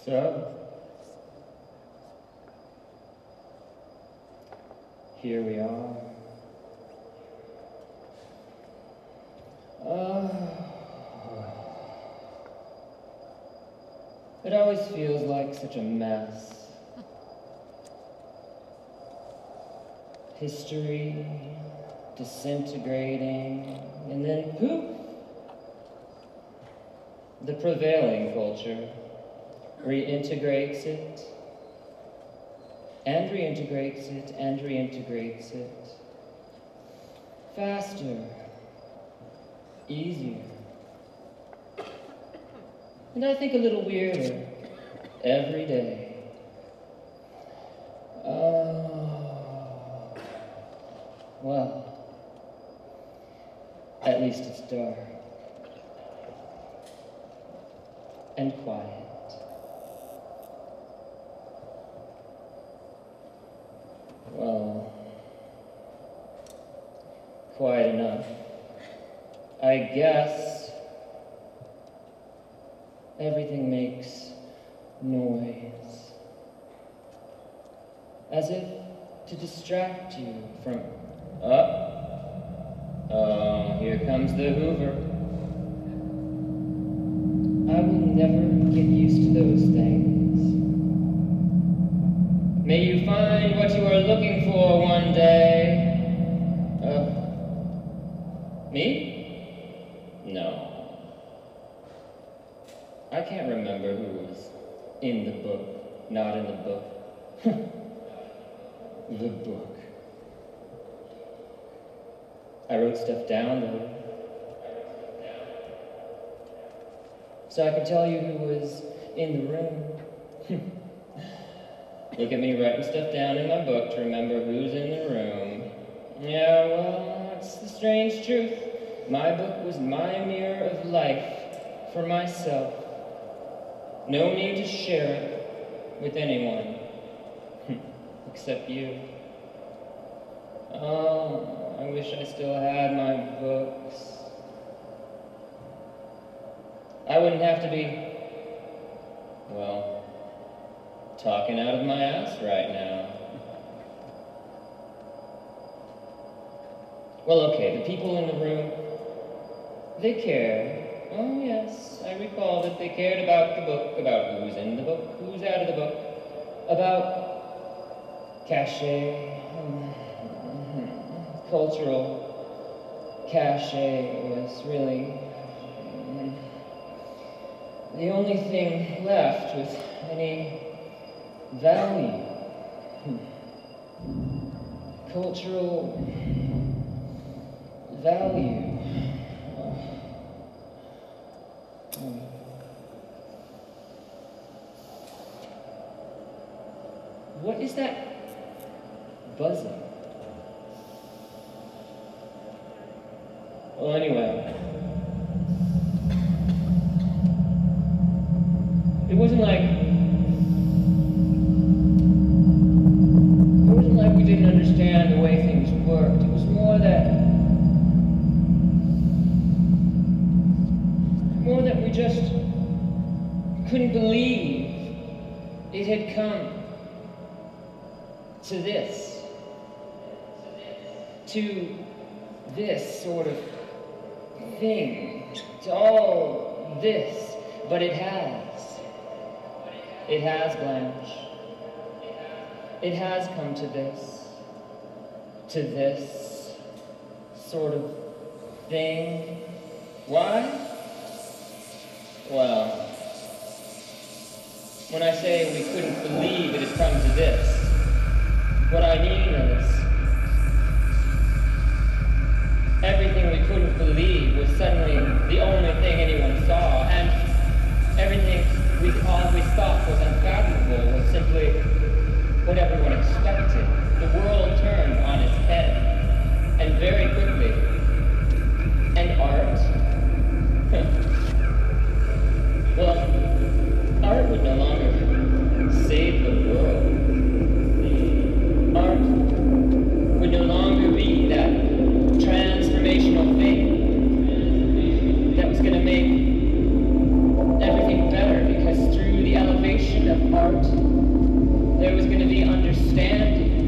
So, here we are. It always feels like such a mess. History disintegrating, and then poof, the prevailing culture reintegrates it, and reintegrates it, and reintegrates it. Faster, easier, and I think a little weirder every day. Well, at least it's dark and quiet. Well, quiet enough, I guess. Everything makes noise, as if to distract you from, oh, here comes the Hoover. I will never get used to those things. May you find what you are looking for one day. Me? No. I can't remember who was in the book, not in the book. The book. I wrote stuff down, though, so I could tell you who was in the room. Look at me writing stuff down in my book to remember who's in the room. Yeah, well, it's the strange truth. My book was my mirror of life for myself. No need to share it with anyone, except you. Oh, I wish I still had my books. I wouldn't have to be, well, talking out of my ass right now. Well, okay, the people in the room, they cared. Oh, yes, I recall that they cared about the book, about who's in the book, who's out of the book, about cachet, cultural cachet was really the only thing left with any value. Cultural value. What is that buzzing? Well, anyway, it wasn't like we didn't understand the way things worked. It was more that we just couldn't believe it had come to this sort of thing, to all this, but it has, Blanche. It has come to this sort of thing. Why? Well, when I say we couldn't believe it had come to this, what I mean is everything we couldn't believe was suddenly the only thing anyone saw, and everything we always thought was unfathomable was simply what everyone expected. The world turned on its head, and very quickly. And art? Well, art would no longer save the world. Art would no longer be that transformational thing that was going to make everything better, because through the elevation understanding.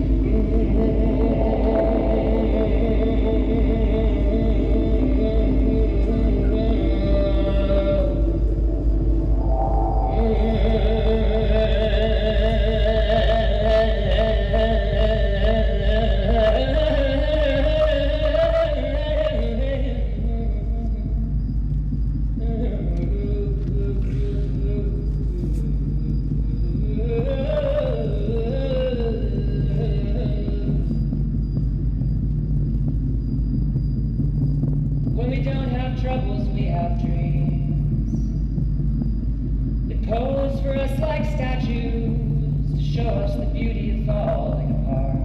When we don't have troubles, we have dreams. They pose for us like statues to show us the beauty of falling apart.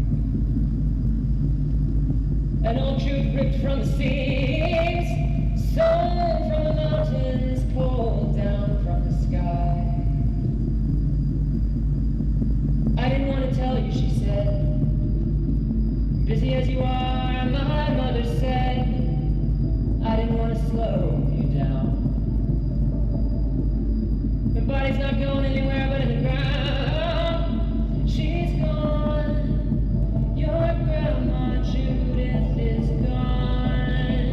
An old truth ripped from the seams, sown from the mountains, pulled down from the sky. I didn't want to tell you, she said. Busy as you are, my mother said. I didn't want to slow you down. Your body's not going anywhere but in the ground. She's gone. Your grandma Judith is gone.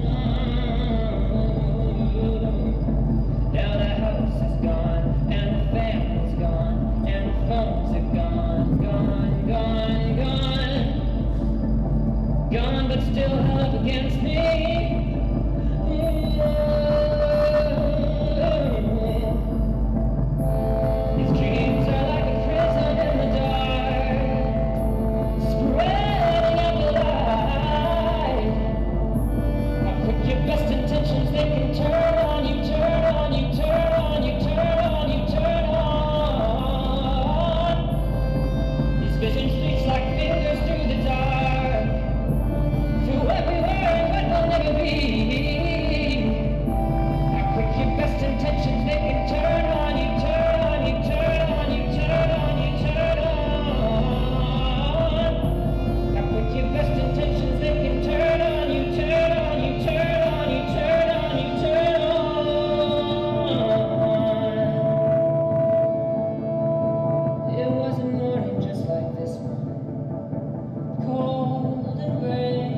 Now the house is gone, and the family's gone, and the phones are gone, gone, gone, gone. Gone, but still held up against me. These dreams are like a prison in the dark, spreading out the light. How quick your best intentions, they can turn on you, turn on you, turn on you, turn on you, turn on. These visions reach like fingers through the dark, through what we were and what we'll never be. How quick your best intentions, they can turn on you, turn on you, turn on you, turn on you, turn on. How quick your best intentions, they can turn on you, turn on you, turn on you, turn on you, turn on. It was a morning just like this one, cold and gray.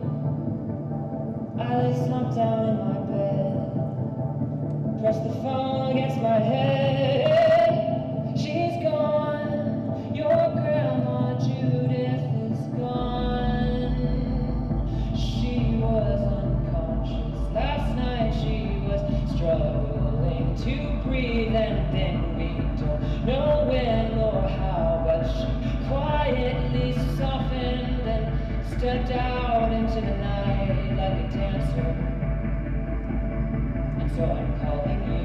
I lay slumped down in my bed, pressed the phone against my head. She's gone. Your grandma Judith is gone. She was unconscious last night. She was struggling to breathe, and then we don't know when or how, but she quietly softened and stepped out into the night like a dancer. And so I'm calling you.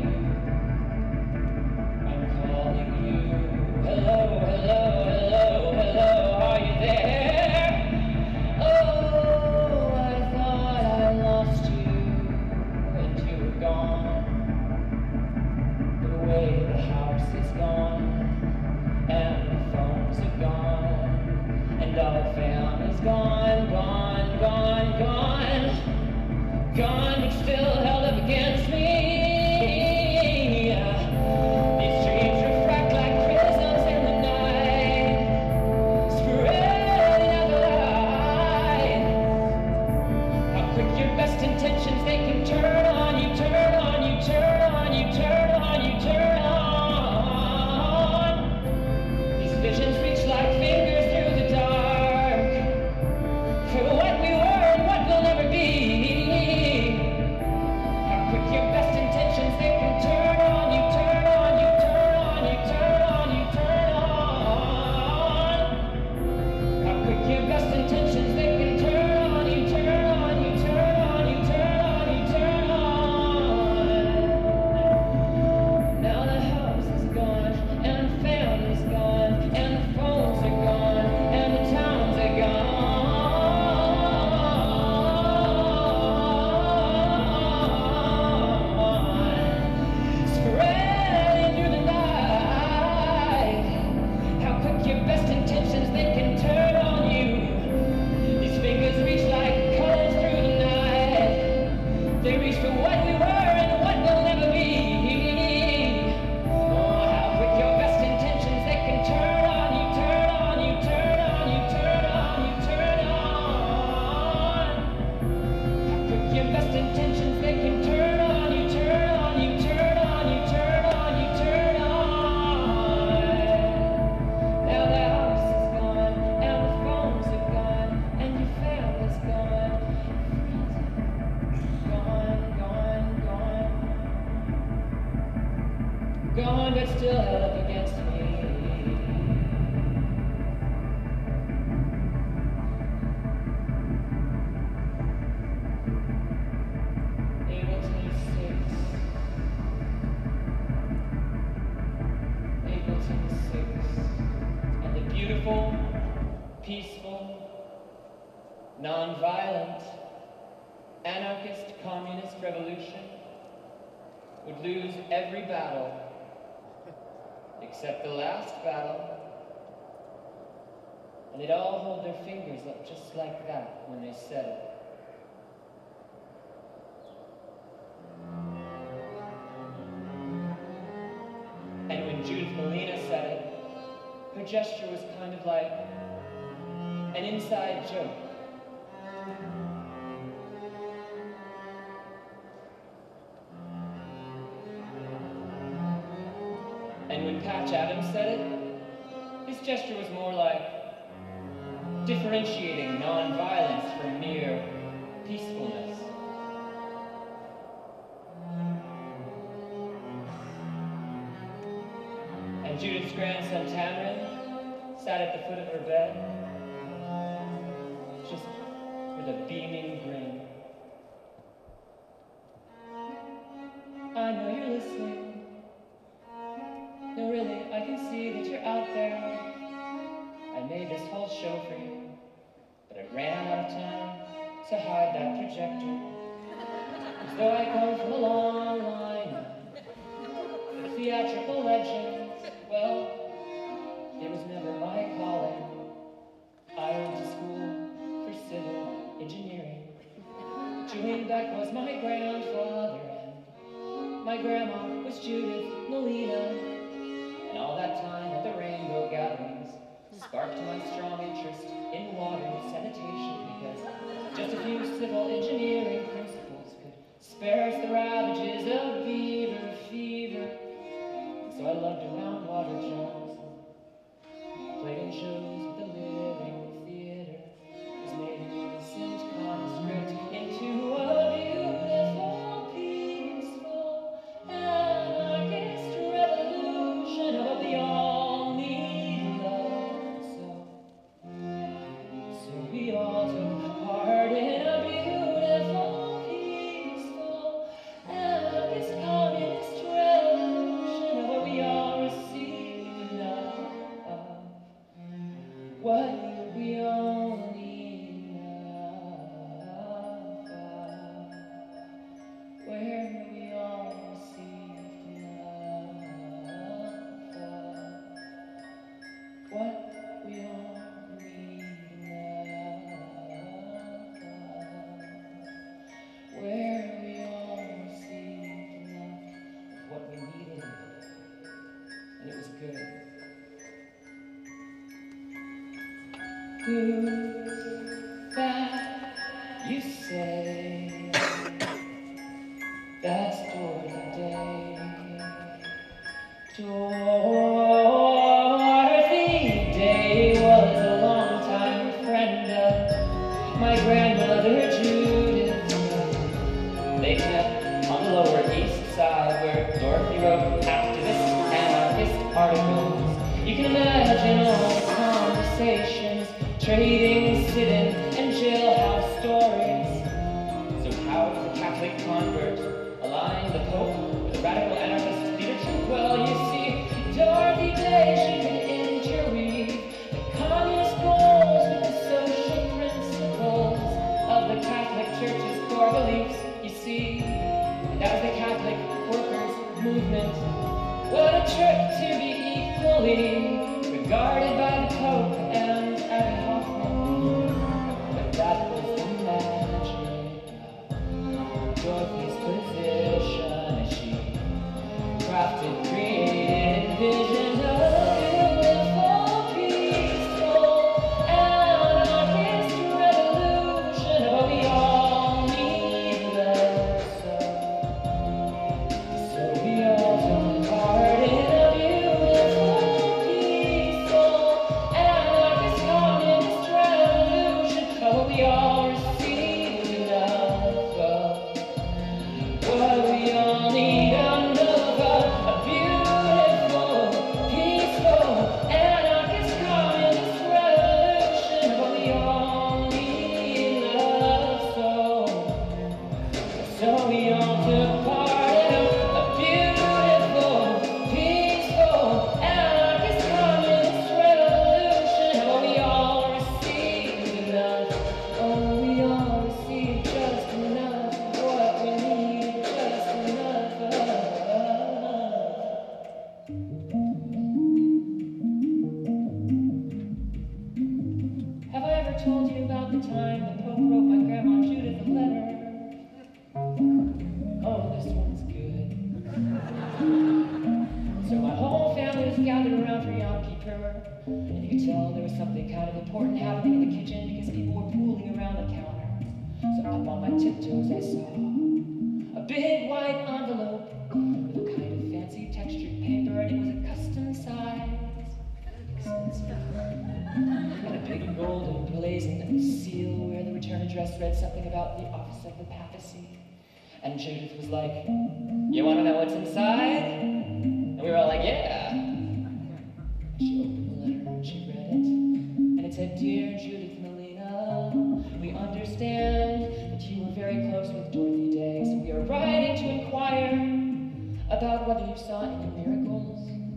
I'm calling you. Hello, hello, hello, hello, are you there? Oh, I thought I lost you and you were gone. But away the house is gone, and the phones are gone, and our family's gone, gone, gone, gone. Gone, but still held up against me. These dreams refract like prisms in the night, spreading out the light. How quick your best intentions, they can turn on you, turn on you, turn on you, turn on you, turn on. These visions reach like fingers through the dark, for what we were and what we'll never be. How quick your best intentions, they can turn on you, turn on you, turn on you, turn on you, turn on. How quick your best intentions, they can turn on you, turn on you, turn on you, turn on you, turn on. Now the house is gone, and the family's gone, and the phones are gone, and the towns are gone. Spreading through the night. How quick your best intentions, they can turn on you. These fingers reach like colors through the night. They reach for what we were and what we'll never be. Oh, how quick your best intentions, they can turn on beautiful, peaceful, non-violent, anarchist communist revolution would lose every battle except the last battle, and they'd all hold their fingers up just like that when they said it. And when Judith Molina said it, her gesture was kind of like an inside joke. And when Patch Adams said it, his gesture was more like differentiating non-violence from mere peacefulness. And Judith's grandson Tamron sat at the foot of her bed, just with a beaming grin. I know you're listening. No, really, I can see that you're out there. I made this whole show for you, but I ran out of time to hide that projector. As though I come from a long line of theatrical legends. Well, it was never my calling. I went to school for civil engineering. Julian Beck was my grandfather, and my grandma was Judith Molina. And all that time at the rainbow gatherings sparked my strong interest in water sanitation, because just a few civil engineering principles could spare us the ravages of beaver fever. And so I lugged around water jugs and played in shows with the living theater. Was made an innocent conscript into a beautiful, peaceful, anarchist revolution. Oh, we all need love, so we all took part in a beautiful, peaceful, anarchist communist revolution. Oh, we all received enough of what we all need enough of, where we all received enough of what we all need enough of, where we all received enough of what we needed, and it was good. Who's that you say? That's Dorothy Day. Dorothy Day was a long-time friend of my grandmother Judith. They met on the Lower East Side, where Dorothy wrote activist, anarchist articles. You can imagine all the conversations, trading, sitting told you about the time the Pope wrote my Grandma Judith a letter. Oh, this one's good. So my whole family was gathered around for Yom Kippur, and you could tell there was something kind of important happening in the kitchen because people were pooling around the counter. So up on my tiptoes I saw a big white envelope with a kind of fancy textured paper, and it was a custom size. And a big golden blazoned seal where the return address read something about the office of the papacy. And Judith was like, "You want to know what's inside?" And we were all like, "Yeah." She opened the letter and she read it, and it said, "Dear Judith Melina, we understand that you were very close with Dorothy Day, so we are writing to inquire about whether you saw any miracles.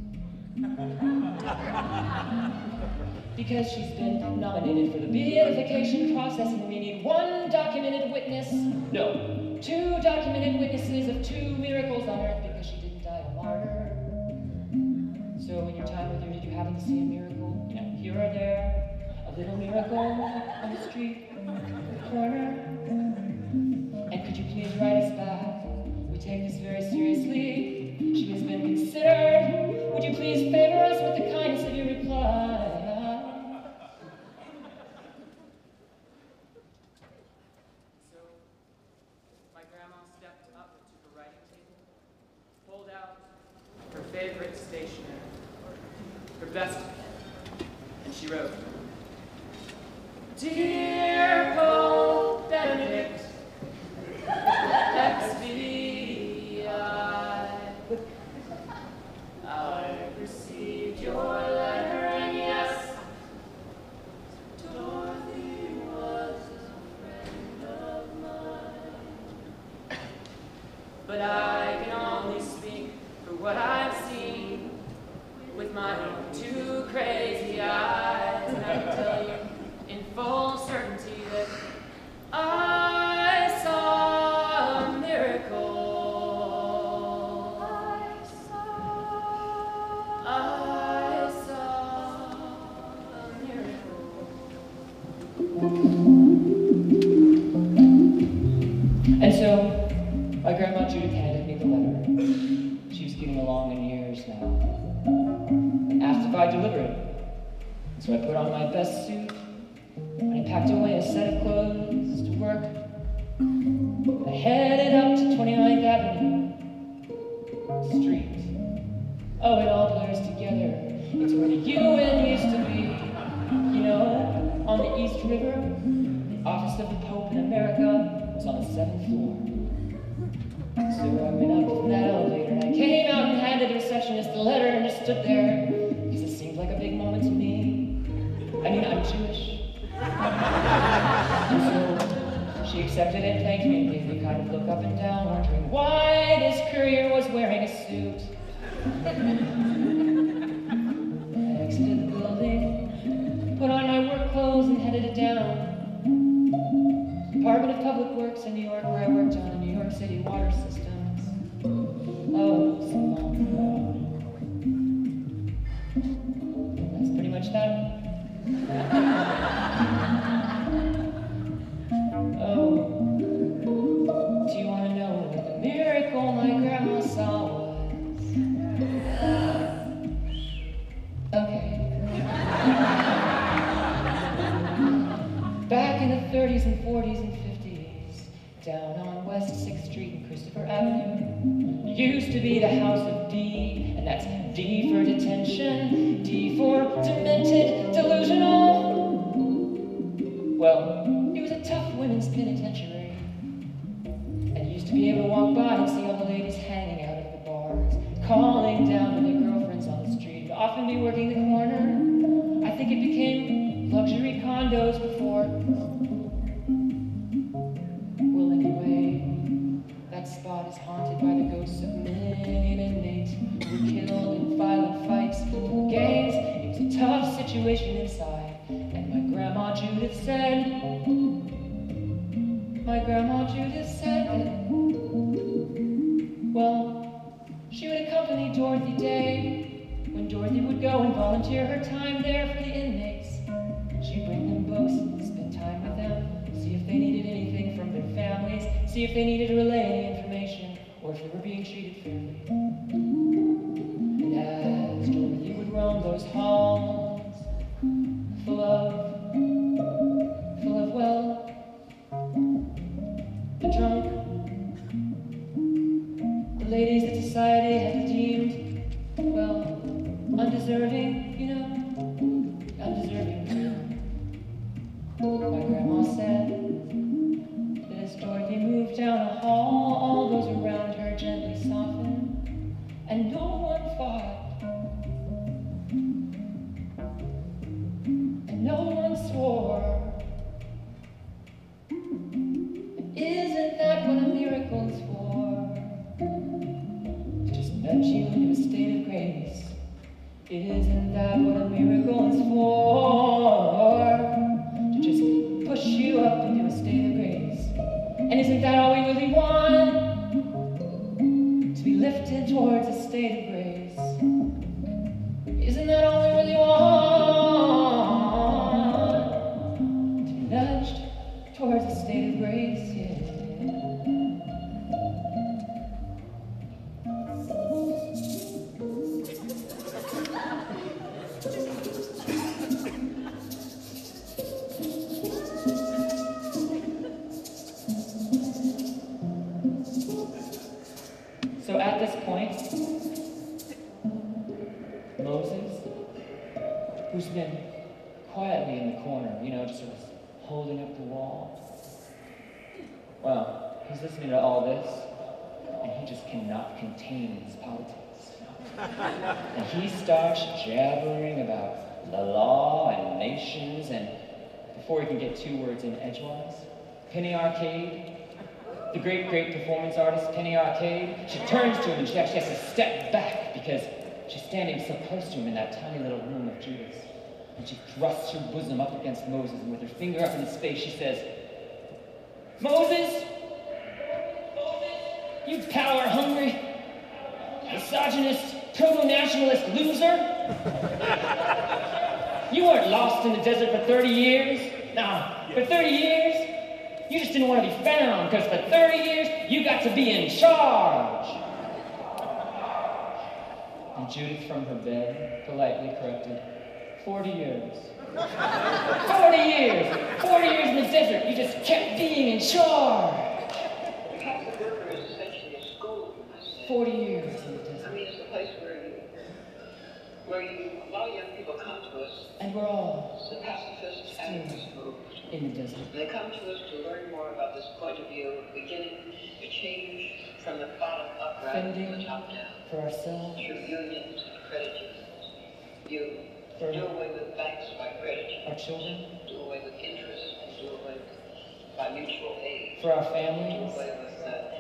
Because she's been nominated for the beatification process, and we need 1 documented witness, no, 2 documented witnesses of 2 miracles on earth because she didn't die a martyr. So in your time with her, did you happen to see a miracle? You know, here or there, a little miracle on the street, the corner? And could you please write us back? We take this very seriously. She has been considered. Would you please favor us with the kindness of your reply?" So, my grandma stepped up to the writing table, pulled out her favorite stationery, her best pen, and she wrote, "Dear Pope Benedict, XVI, I received your letter, and yes, Dorothy was a friend of mine. But I can only speak for what I've seen with my own 2 crazy eyes, and I can tell you in full certainty that I saw a miracle. I saw a miracle." And so, my Grandma Judith handed me the letter. She was getting along in years now. And asked if I'd deliver it. So I put on my best suit, and I packed away a set of clothes to work. I headed up to 29th Avenue Street. Oh, it all blurs together. It's where the UN used to be. You know, on the East River, the office of the Pope in America was on the 7th floor. So I went up in that elevator, and I came out and handed the receptionist the letter and just stood there, because it seemed like a big moment to me. I mean, I'm Jewish. And so she accepted it and thanked me and gave me a kind of look up and down, wondering why this courier was wearing a suit. I exited the building, put on my work clothes and headed it down. Department of Public Works in New York, where I worked on the New York City water systems. Oh, so long ago. That's pretty much that. Oh, do you want to know what the miracle my grandma saw was? Okay. Back in the 30s and 40s and 50s, down on West 6th Street and Christopher Avenue, used to be the house of D, and that's D for detention, D for demented, delusional. Well, it was a tough women's penitentiary, and you used to be able to walk by and see all the ladies hanging out of the bars, calling down to their girlfriends on the street, and often be working the corner. I think it became luxury condos before. Well, anyway, that spot is haunted by the ghosts of many an inmate who were killed in violent fights for gangs. It was a tough situation inside, and my Grandma Judith said that, well, she would accompany Dorothy Day when Dorothy would go and volunteer her time there for the inmates. She'd bring them books and spend see if they needed to relay any information or if they were being treated fairly. And as Dorothy would roam those halls, full of, well, the drunk, the ladies that society had deemed, well, undeserving, you know, undeserving. My grandma said that as Dorothy moved down a hall, all those around her gently softened, and no one fought, and no one swore. And isn't that what a miracle is for? To just nudge you into a state of grace. Isn't that what a miracle is for? To just push you up into a state of grace. And isn't that all we really want? To be lifted towards a state of grace. Isn't that all we really want? To be nudged towards a state of grace, yeah. So at this point, Moses, who's been quietly in the corner, you know, just sort of holding up the wall, well, he's listening to all this, and he just cannot contain his politics. And he starts jabbering about the law and nations, and before he can get 2 words in edgewise, Penny Arcade, the great performance artist, Penny Arcade, she turns to him and she actually has to step back because she's standing so close to him in that tiny little room of Judas. And she thrusts her bosom up against Moses, and with her finger up in his face, she says, Moses, you power-hungry, misogynist, proto-nationalist loser. You weren't lost in the desert for 30 years. No, for 30 years, you just didn't want to be found, because for 30 years, you got to be in charge. And Judith from her bed politely corrected, 40 years. 40 years! 40 years in the desert, you just kept being in charge. 40 years in the desert. I mean, it's a place where you allow young people come to us. And we're all the pacifists and moved. In the desert. They come to us to learn more about this point of view, beginning to change from the bottom up rather than the top down. For ourselves. Through unions and credit unions. You do away with banks by credit unions. Our children. Do away with interest and do away by mutual aid. For our families. Do away with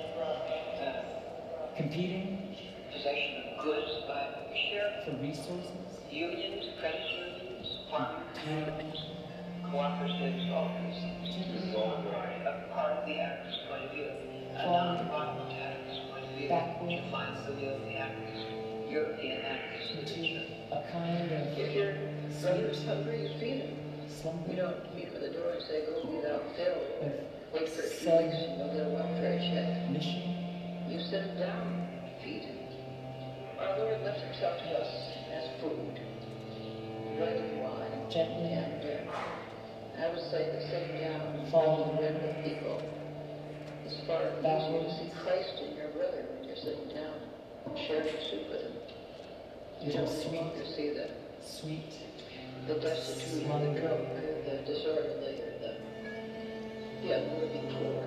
competing. Possession of goods by share. For resources. Unions, credit unions, farmers. Cooperatives, all these things. This is all a part of the actor's point of view. And not the bottom of the actor's point of view. Backward. You find the view of the actor's, European actor's literature. A kind of... If your brother's hungry, you feed him. Slumber. You don't meet him at the door and say, go without fail. Wait for a few weeks and you'll get a welfare check. Mission. You sit him down, feed him. Our Lord left himself to us as food. Bread and wine. Gently. And I would say that sitting down and Follow bread with people is far easier to see Christ in your brother when you're sitting down and sharing soup with him. You don't longer see the destitute, the disorderly, or the unworthy poor.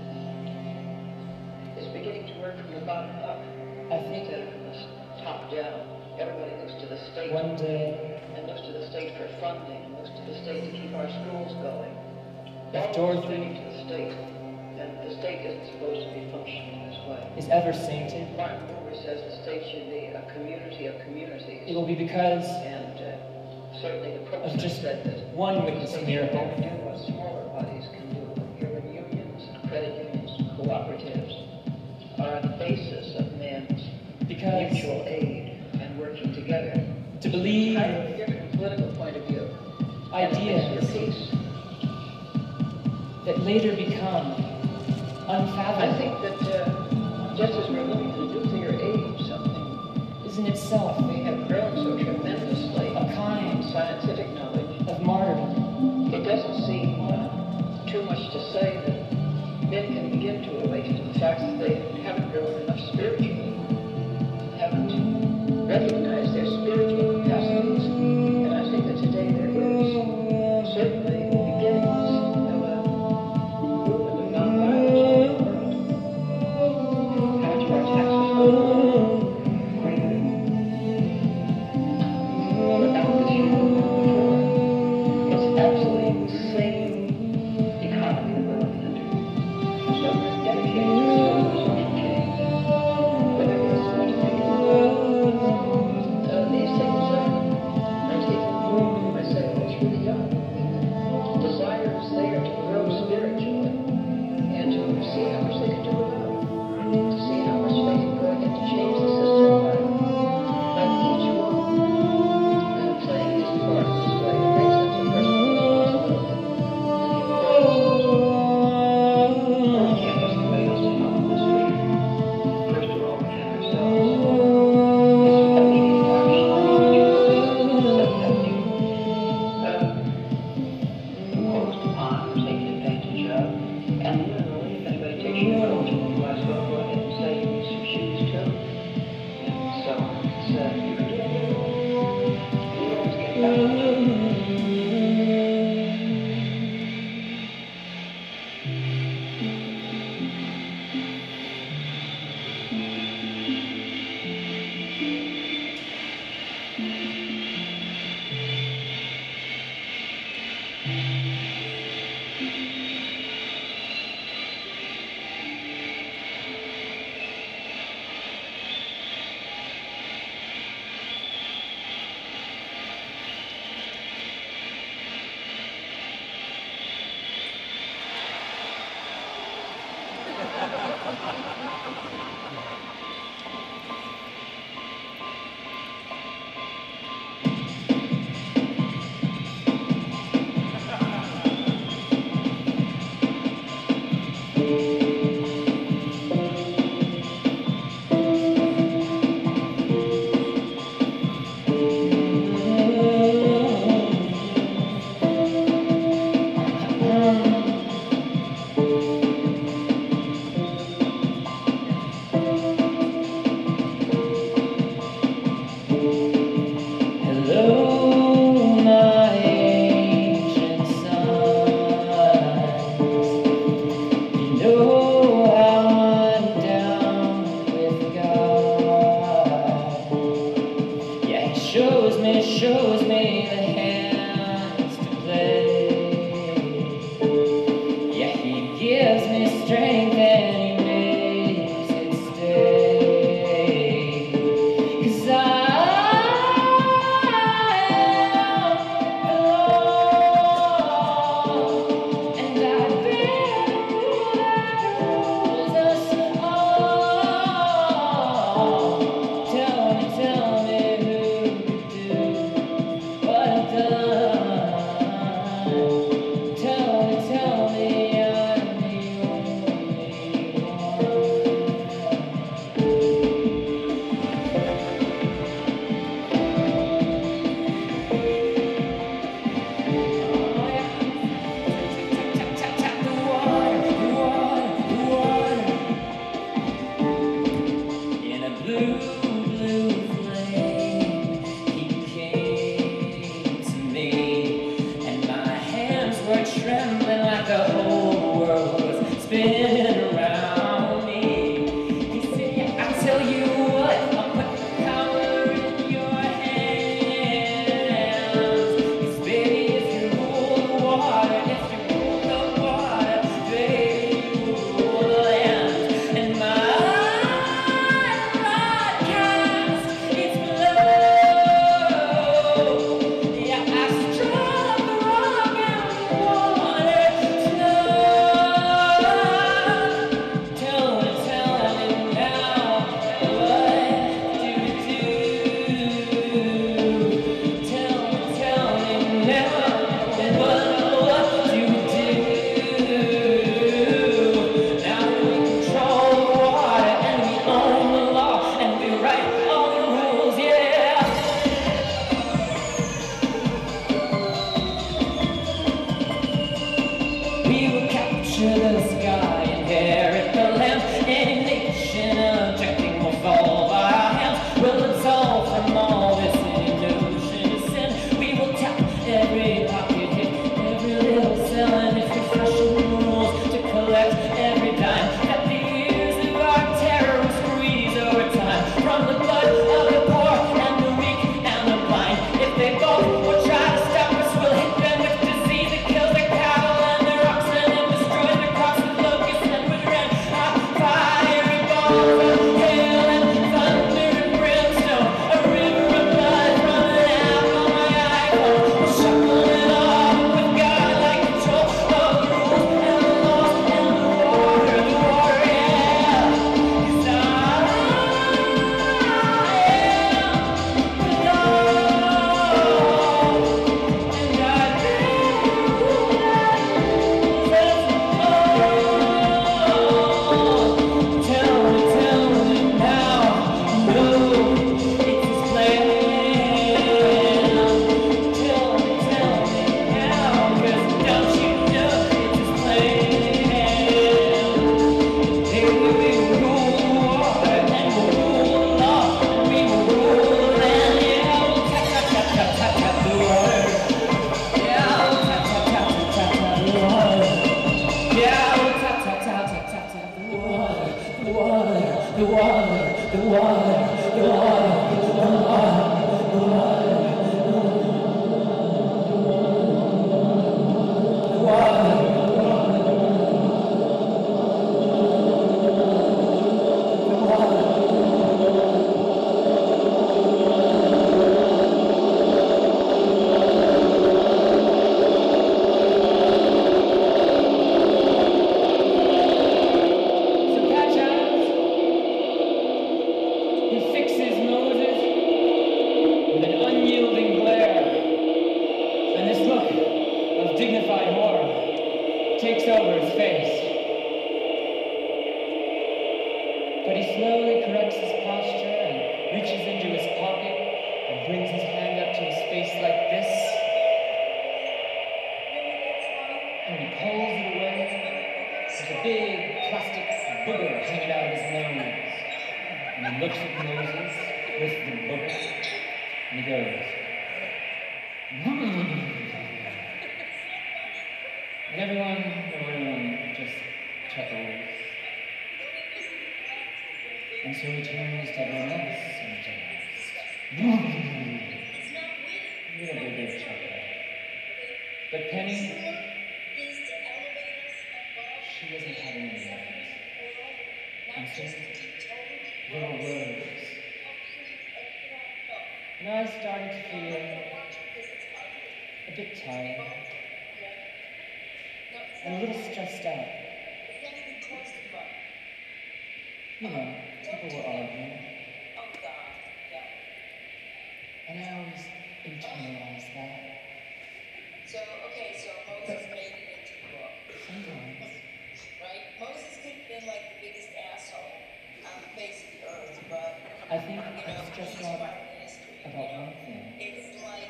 It's beginning to work from the bottom up. I think that from the top down. Everybody looks to the state. One day. And looks to the state for funding, and looks to the state to keep our schools going. If Dorothy to the state, and the state isn't supposed to be functioning this way. Is ever sainted. Martin Buber says the state should be a community of communities. It will be because and certainly the of just said that one witness miracle. Do what smaller bodies can do. Urban unions, credit unions, cooperatives are the basis of man's mutual aid and working together. To believe from a different political point of view. Ideas that later become unfathomable. I think that just as we're living in a nuclear age, something is in itself we have grown so tremendously a kind scientific knowledge. of martyrdom. It doesn't seem too much to say that men can begin to awaken to the fact that they haven't grown enough spiritually, haven't recognized their spiritual capacities. And I think that today there is certainly beginnings of a movement of nonviolence all over the world. How much more taxes go greater without this human before. It's absolutely insane economy that we're living under. So we're dedicated to social change. Whether it's what you think these things are taking root myself when I was really young. Desire is there to grow spiritually and to see how much they can do about it. To see how much they can go ahead and change the system by each one playing his part in this way. It makes sense of personal responsibility. takes over his face. But he slowly corrects his posture and reaches into his pocket and brings his hand up to his face like this. And he pulls it away. There's a big plastic booger hanging out of his nose. And he looks at Moses with the booger. And he goes, and everyone just chuckles. And so he turns to everyone else and just, with a big chuckle. But Penny, she wasn't having any of it. And so there were words. And I started to feel a bit tired and a little stressed out. You know, people were arguing. And I always internalized that. So Moses made it into the book. Sometimes. Right? Moses could have been like the biggest asshole on the face of the earth, but I think I'm stressed out about one thing. It's like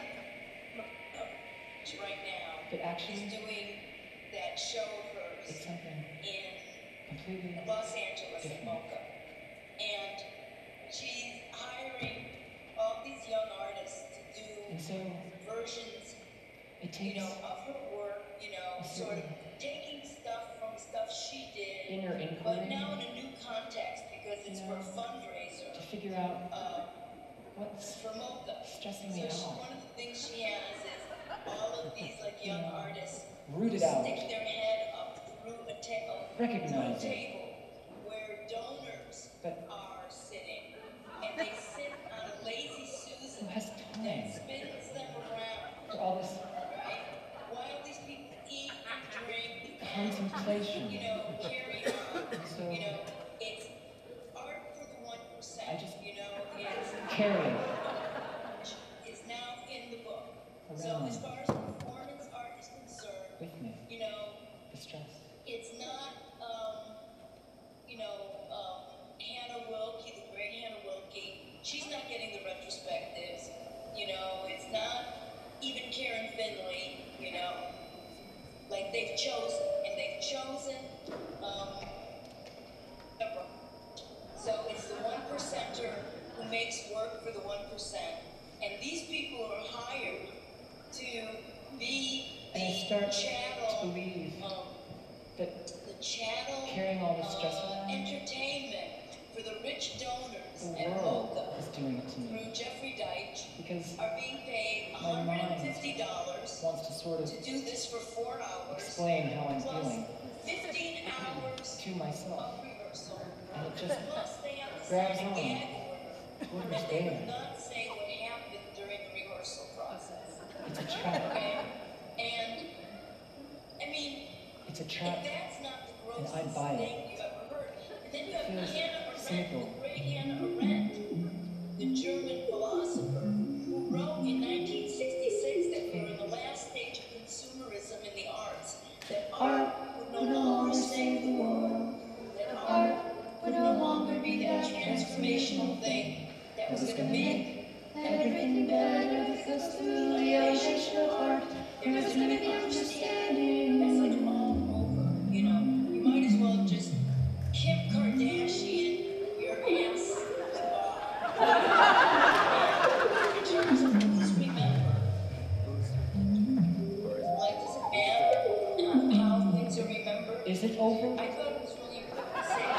right now. But actually, he's doing that show of hers it's something in completely Los Angeles different. in Mocha. And she's hiring all these young artists to do And so versions, it takes of her work, sort of taking stuff from stuff she did, inner but inquiry now in a new context because it's for a fundraiser. to figure out what's for Mocha. stressing me So out. one of the things she has is all of these young artists Rooted who out. stick their head up through a Recognize it. table where donors But are sitting, and they sit on a lazy Susan who has that time spins them around, for all this right? While these people eat and drink contemplation? and, carry on. So It's art for the 1%. I just it's carry is now in the book. So around as far as performance art is concerned, with me the stress. it's not, Hannah Wilkie, the great Hannah Wilkie. She's not getting the retrospectives. It's not even Karen Finley. Like they've chosen. So it's the 1%er who makes work for the 1%, and these people are hired to be And I the start chattel. to believe that The chattel carrying all this stress around, entertainment for the rich donors the at world Mocha is doing it to me. through Jeffrey Deitch Because are being paid my mind $150 wants to sort of to do this for 4 hours explain how I'm plus feeling 15 hours to myself. of rehearsal. And it just Plus they have to grabs sign a on. gag order Whoever's that they there. will not say what happened during the rehearsal process. It's a trap. Okay? And I mean, It's a if trap. that's not the And I grossest buy it. thing you've ever heard. And then you have Feels Hannah Arendt, cynical. the great Hannah Arendt, the German philosopher who wrote in 1966 that we're in the last stage of consumerism in the arts, that art would no longer save the world, that art would no longer be that transformational thing that was going to make everything better because through the ocean of art there was an understanding. That's like all over, You might as well just Kim Kardashian your ass to bar. In terms of who's remembered, does it matter how things are remembered? Is it over? I thought it was really important to say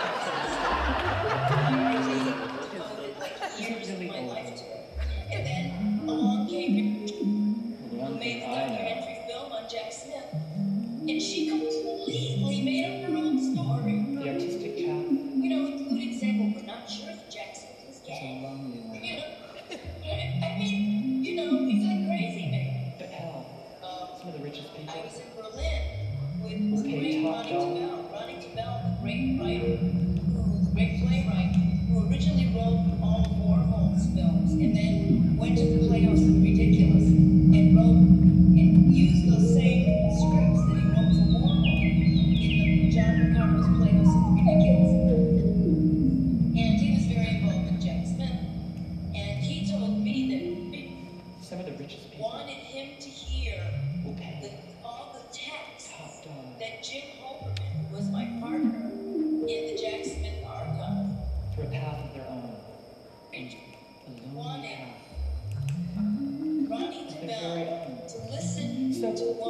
I really devoted years of my life to it. And then along came The who one made thing the I know. documentary film on Jack Smith. And she completely made up her own story. The artistic chap Including saying, well, we're not sure if Jack Smith was is a gay. lonely one. I mean, he's like crazy, man. But hell, some of the richest people. I was in Berlin with the great top dog. Ronnie Tabell, the great writer, the great playwright, who originally wrote all of Warhol's films and then went to the Playhouse of the Ridiculous and wrote and used those same scripts that he wrote for Warhol.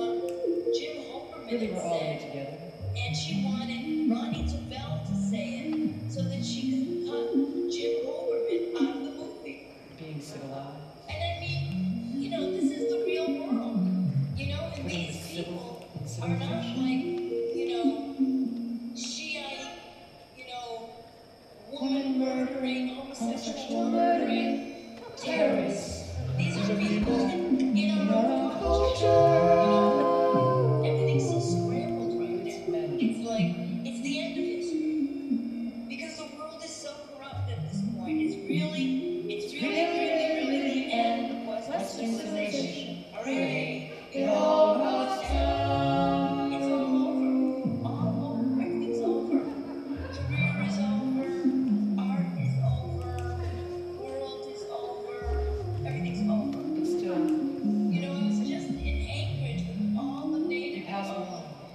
Jim Holcombe Really, had we're all in it said, together. and she wanted Ronnie Tavell to say it so that she could cut Jim Holcombe out of the movie. Being civilized. And I mean, you know, this is the real world. You know, and Putting the these civil people in are not civilization. like, you know, Shiite, you know, woman murdering, homosexual murdering, terrorists. These are people in our own culture. You know, everything's so scrambled right now. It's like, it's the end of history. Because the world is so corrupt at this point. It's really the end of Western civilization. Hooray! It all goes down. It's all over. All over. Everything's over. Career is over. Art is over. World is over. Everything's over. But still, You know, I was just in Anchorage with all the native pass people.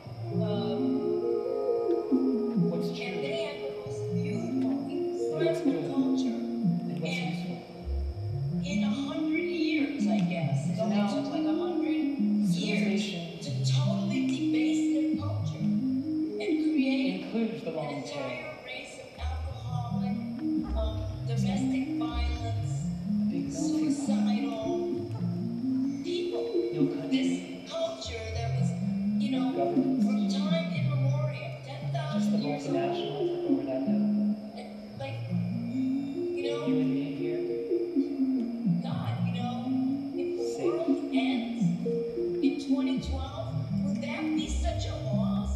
what's And true they have the most beautiful, what's incredible good? culture. And what's And useful? in 100 years, I guess, it only took like 100 years Civilization to totally debase their culture and create includes the an long tail. entire race of alcoholic, domestic violence, Big melting pot. suicidal people. No country. This culture that was, you know, Government. from time immemorial, Just the 10,000 years old. multinationals over that hill. Like, you know, You and me here. God, you know, if the Safe. world ends in 2012, would that be such a loss?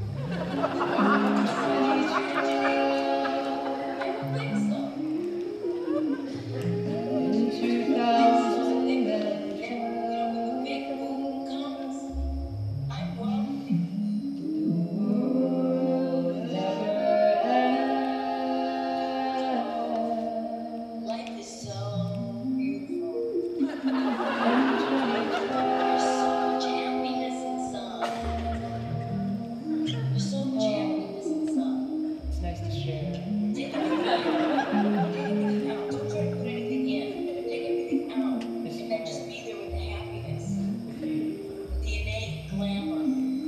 I don't think so. In 2000 And, you know, when the big boom comes, I'm wealthy. Life is so beautiful. There's so much happiness inside. There's so much happiness inside. It's nice to share. Take everything out. Take everything out. Don't try to put anything in. Take everything out. And then just be there with the happiness. The innate glamour.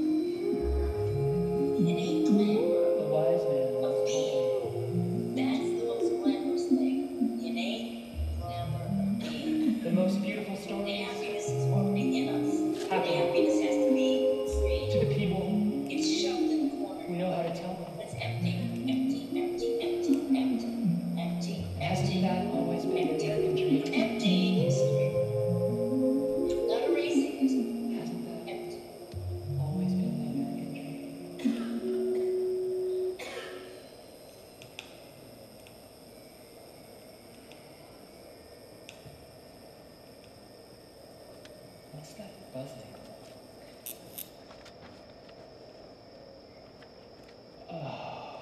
The innate glamour The wise man. of being. That's the most glamorous thing. The innate glamour of being. The most beautiful The stories happiness is already in us. The Happy. happiness has to be free. to the people It's shoved in the who corner. know how to tell them. It's empty, empty, empty, empty, empty, empty, Hasn't empty, that always been the American dream? empty history. Not erasing history. Hasn't that Empty. always been the American dream? What's that buzzing? Oh.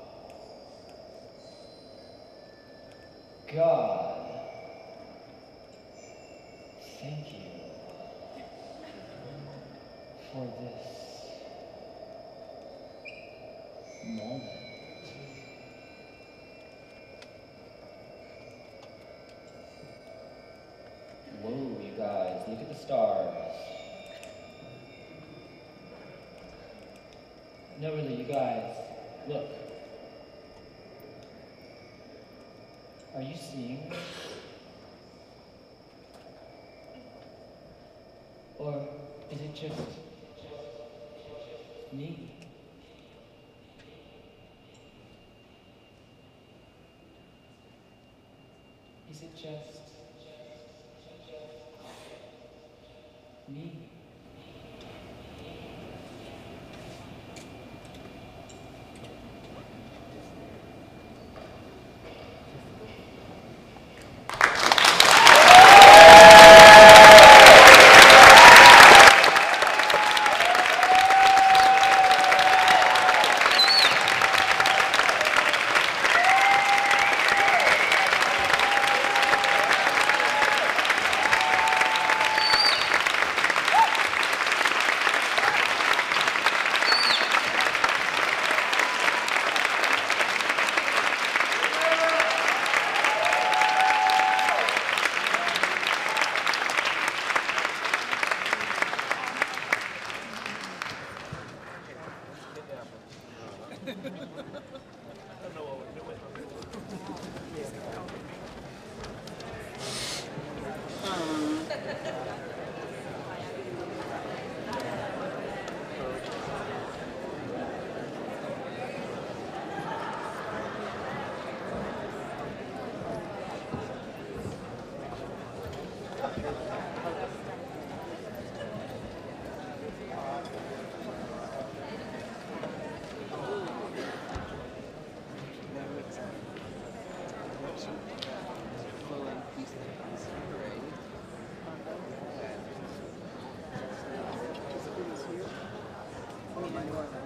God. Thank you for this moment. Whoa, you guys, look at the stars. No, really, you guys, look. Are you seeing this? Or is it just me? Is it just me?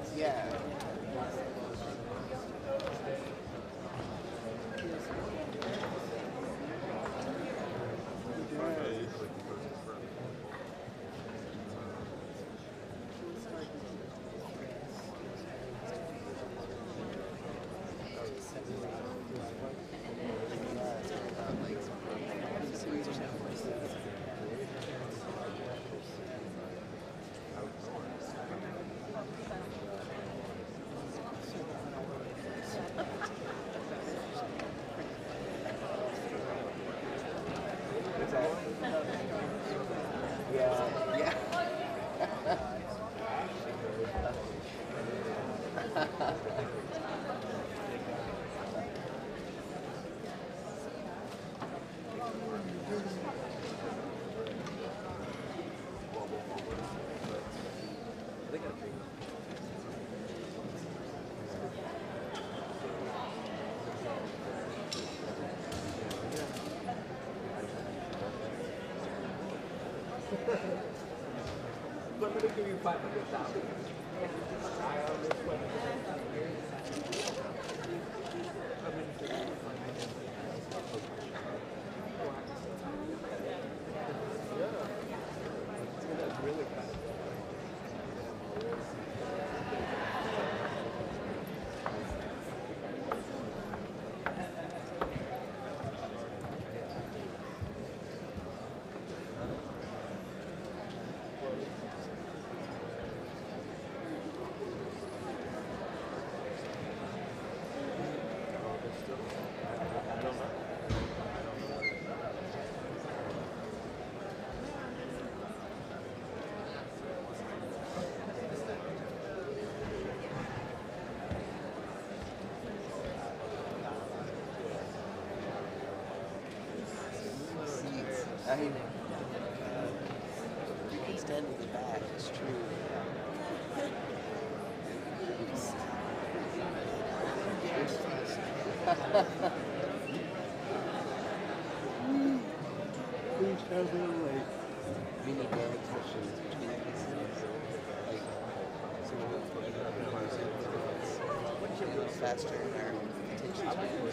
Yeah. Let me give you 500,000. I mean, you can stand with the back, it's true. Please tell me like we need daily sessions between pieces. Like someone else going to go faster in our attention spans.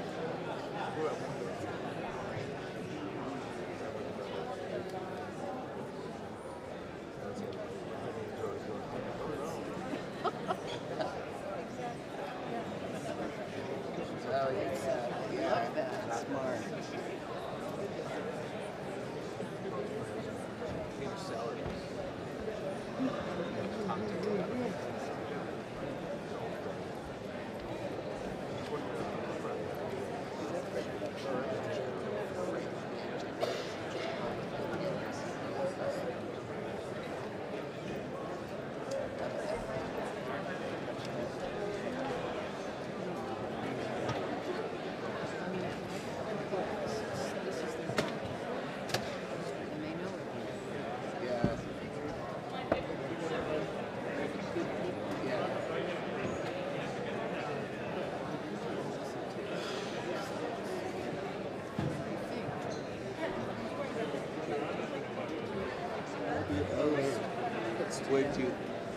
Way too.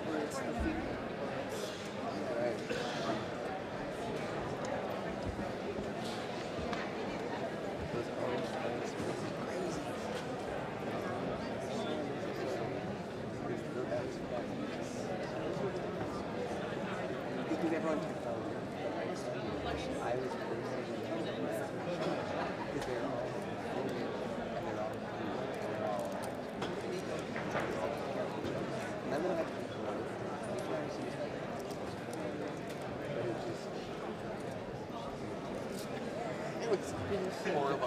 Alright. Those orange things are crazy. You think everyone took them? I was because they're all and they're all I'm gonna have to be it was horrible.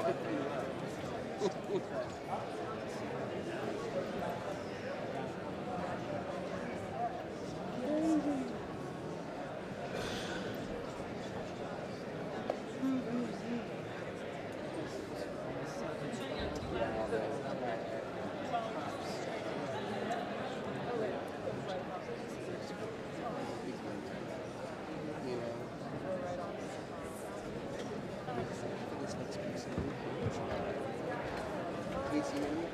This next piece of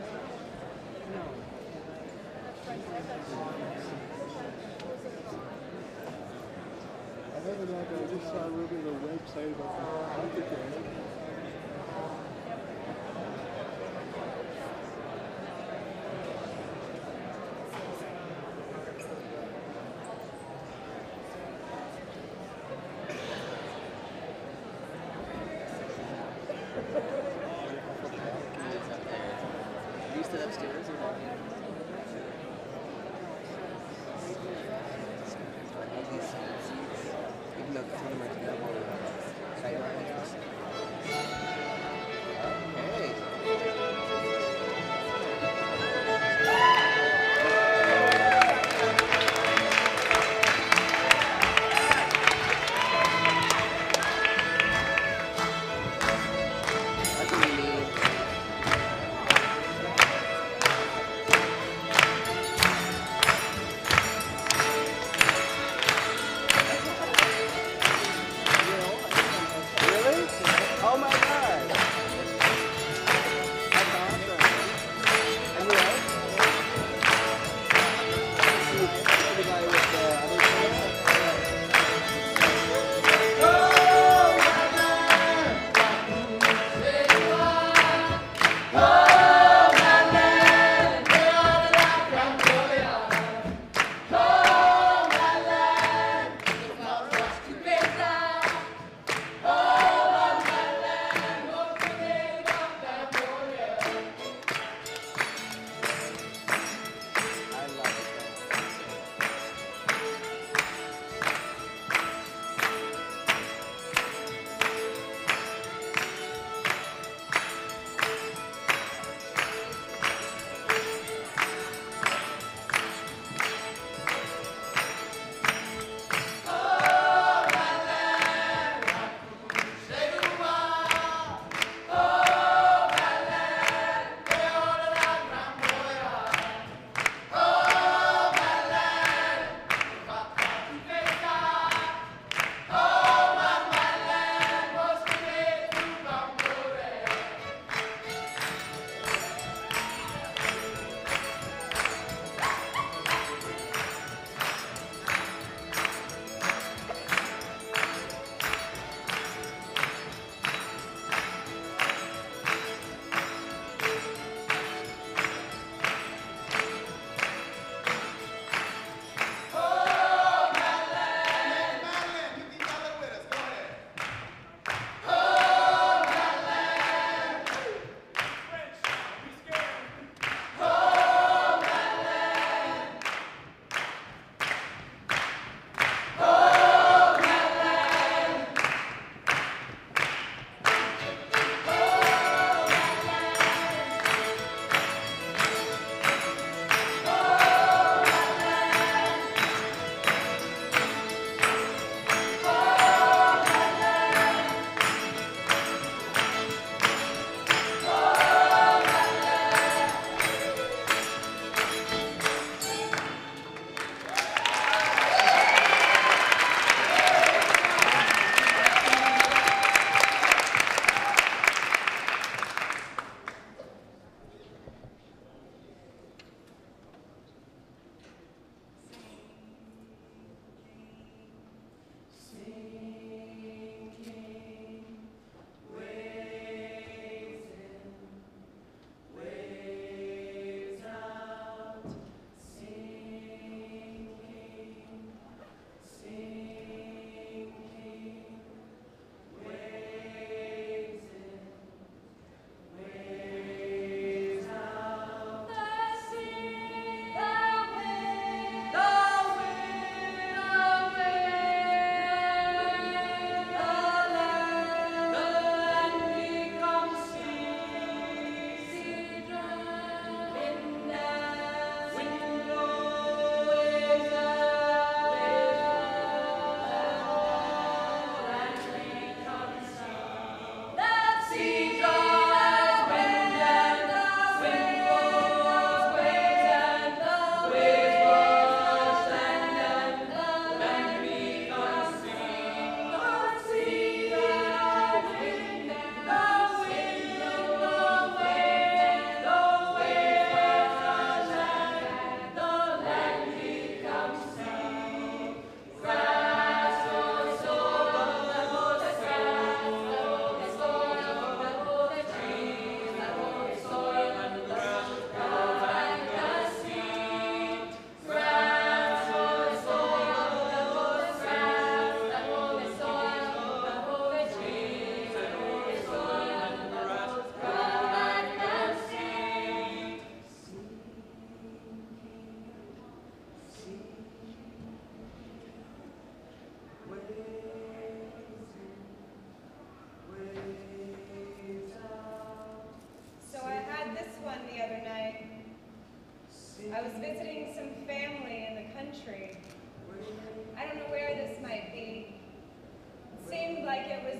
that. I just saw a little bit of the website about the Puppeteers. Are you still upstairs or down here? All these seats, even though some of them are double sidelines.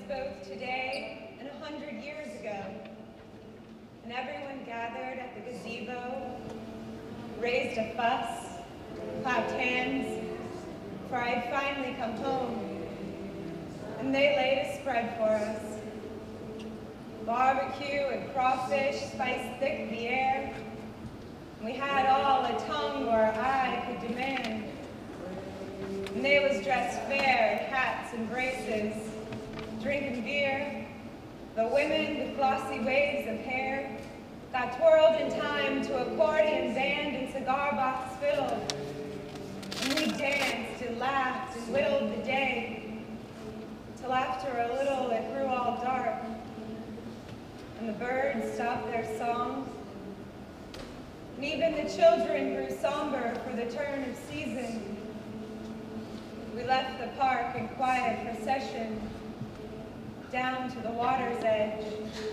both today and 100 years ago. And everyone gathered at the gazebo, raised a fuss, clapped hands, for I had finally come home. And they laid a spread for us. Barbecue and crawfish spiced thick the air. And we had all a tongue or eye could demand. And they was dressed fair in hats and braces, drinking beer. The women with glossy waves of hair got twirled in time to accordion band and cigar box fiddle. And we danced and laughed and whittled the day, till after a little it grew all dark, and the birds stopped their songs, and even the children grew somber for the turn of season. We left the park in quiet procession down to the water's edge.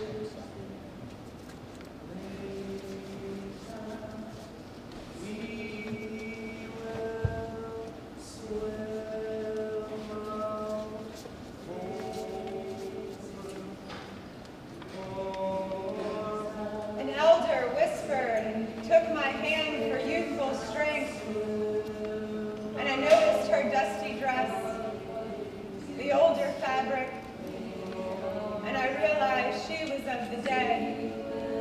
An elder whispered and took my hand for youthful strength, and I noticed her dusty dress, the older fabric, and I realized she was of the dead.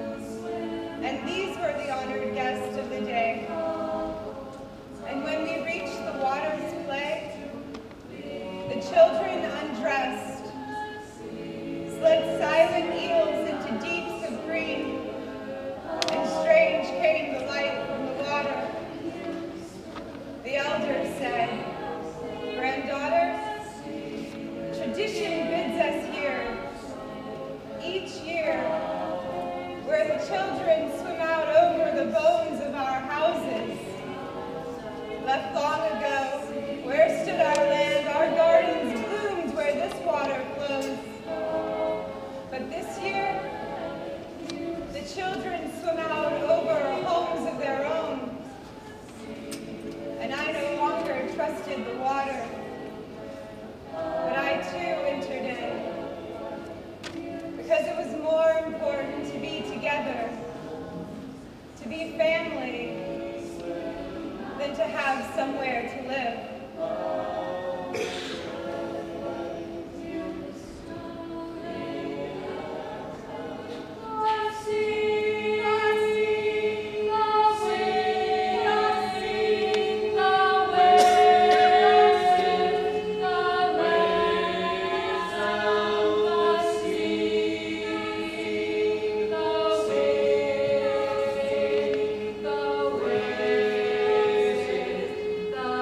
And these were the honored guests of the day. And when we reached the water's play, the children undressed, slid silent eels into deeps of green, and strange came the light from the water. The elder said, "Granddaughter, tradition bids us here, each year, where the children swim out over the bones of our houses, left long ago, where stood our land, our gardens bloomed where this water flows. But this year, the children swim out over homes of their own, and I no longer trusted the water, but I too entered in, because it was more important to be together, to be family, than to have somewhere to live." The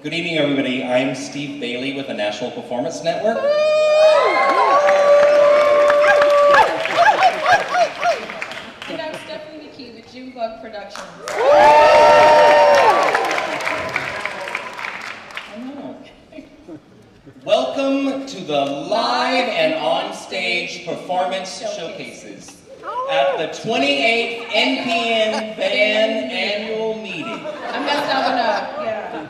Good evening, everybody. I'm Steve Bailey with the National Performance Network. And I'm Stephanie McKee with Junebug Productions. Welcome to the live and on-stage performance showcases at the 28th NPN Band Annual Meeting. I messed that one up, yeah.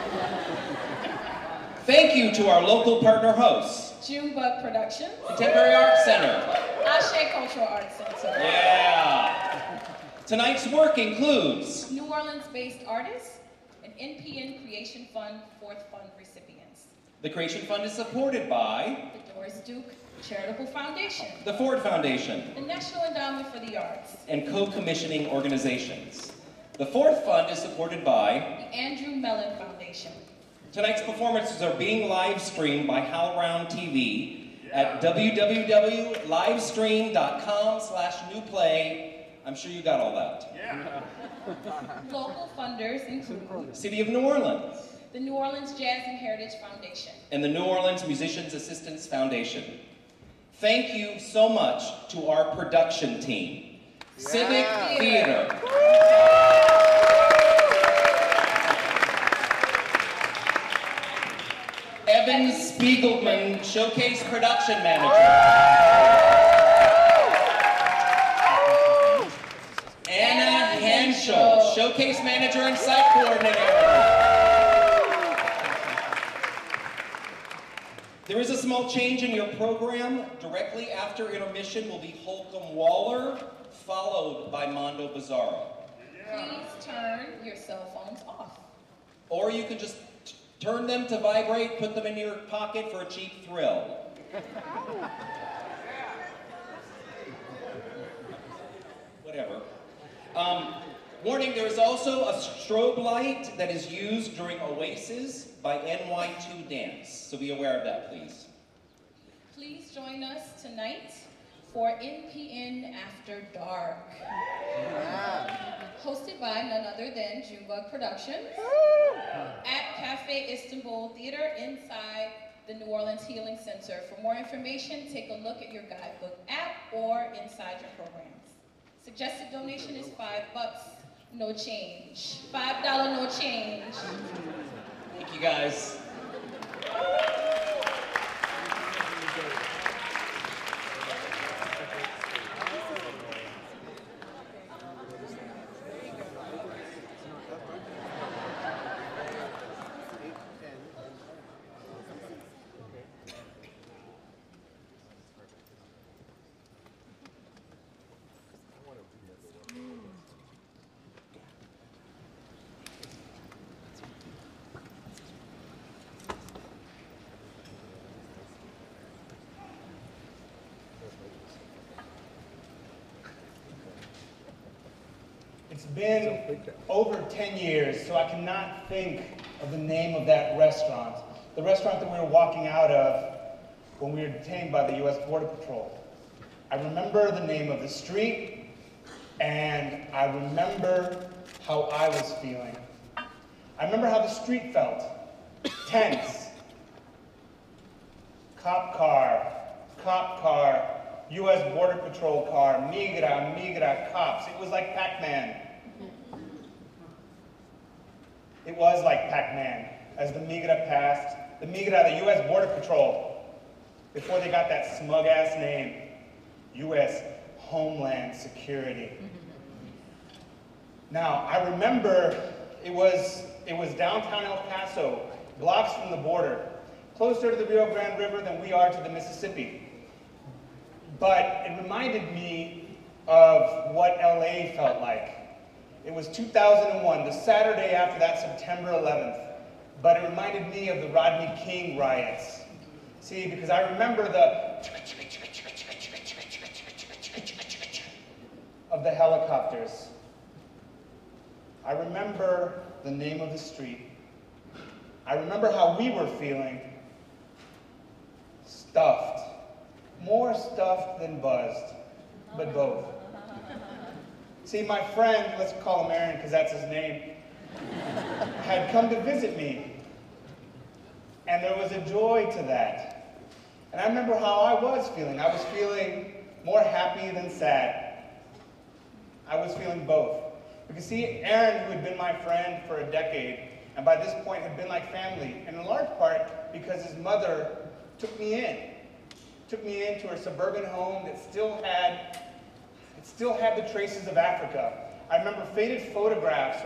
Thank you to our local partner hosts. Junebug Productions. Contemporary Arts Center. Ashe Cultural Arts Center. Yeah. Tonight's work includes New Orleans-based artists and NPN Creation Fund 4th Fund recipients. The Creation Fund is supported by The Doris Duke Charitable Foundation. the Ford Foundation. The National Endowment for the Arts. And co-commissioning organizations. The 4th Fund is supported by The Andrew Mellon Foundation. Tonight's performances are being live streamed by HowlRound TV at www.livestream.com/newplay. I'm sure you got all that. Yeah. Local funders include City of New Orleans. the New Orleans Jazz and Heritage Foundation. And the New Orleans Musicians Assistance Foundation. Thank you so much to our production team. Civic Theater. Evan Spiegelman, Showcase Production Manager. Anna Henschel, Showcase Manager and Site Coordinator. There is a small change in your program. Directly after intermission will be Holcombe Waller, followed by Mondo Bizarro. Please turn your cell phones off. Or you can just turn them to vibrate, put them in your pocket for a cheap thrill. Whatever. Warning, there is also a strobe light that is used during Oasis by NY2 Dance, so be aware of that, please. Please join us tonight for NPN After Dark. Hosted by none other than Junebug Productions at Cafe Istanbul Theater inside the New Orleans Healing Center. For more information, take a look at your guidebook app or inside your programs. Suggested donation is $5, no change. $5, no change. Thank you, guys. It's been over 10 years, so I cannot think of the name of that restaurant. The restaurant that we were walking out of when we were detained by the U.S. Border Patrol. I remember the name of the street, and I remember how I was feeling. I remember how the street felt. Tense. Cop car, U.S. Border Patrol car, migra, cops. It was like Pac-Man. It was like Pac-Man. As the migra passed, the U.S. Border Patrol, before they got that smug-ass name, U.S. Homeland Security. Now, I remember it was downtown El Paso, blocks from the border, closer to the Rio Grande River than we are to the Mississippi. But it reminded me of what LA felt like. It was 2001, the Saturday after that September 11th. But it reminded me of the Rodney King riots. See, because I remember the of the helicopters. I remember the name of the street. I remember how we were feeling. Stuffed. More stuffed than buzzed, but both. See, my friend, let's call him Aaron because that's his name, had come to visit me And there was a joy to that. And I remember how I was feeling. I was feeling more happy than sad. I was feeling both. You can see Aaron, who had been my friend for a decade, and by this point had been like family, and in large part because his mother took me in. Took me into her suburban home that still had the traces of Africa. I remember fading photographs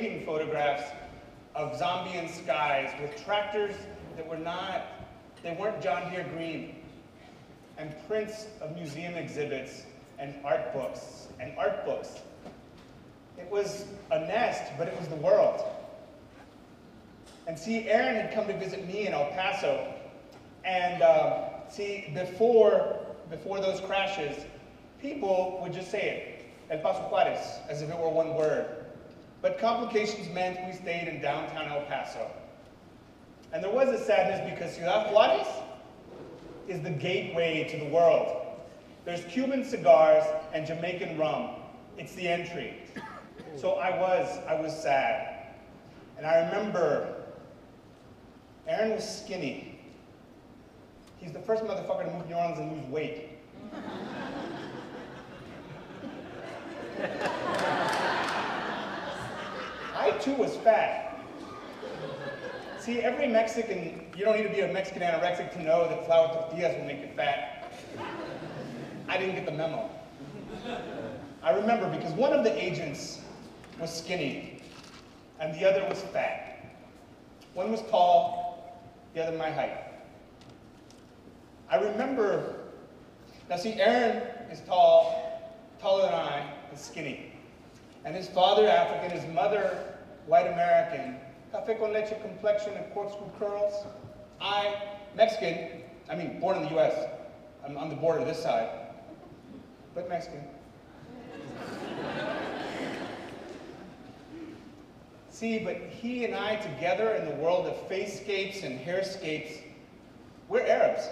of Zambian skies with tractors that weren't John Deere green, and prints of museum exhibits and art books. It was a nest, but it was the world. And see, Aaron had come to visit me in El Paso, and before those crashes, people would just say it, El Paso Juarez, as if it were one word. But complications meant we stayed in downtown El Paso. And there was a sadness because Ciudad Juarez is the gateway to the world. There's Cuban cigars and Jamaican rum. It's the entry. So I was sad. And I remember Aaron was skinny. He's the first motherfucker to move New Orleans and lose weight. I too was fat. See, every Mexican, you don't need to be a Mexican anorexic to know that flour tortillas will make you fat. I didn't get the memo. I remember because one of the agents was skinny and the other was fat. One was tall, the other my height. I remember, now see, Aaron is tall, taller than I, and skinny. And his father African, his mother white American, café con leche complexion and corkscrew curls. I, Mexican, I mean born in the US. I'm on the border this side, but Mexican. See, but he and I together in the world of facescapes and hairscapes, we're Arabs.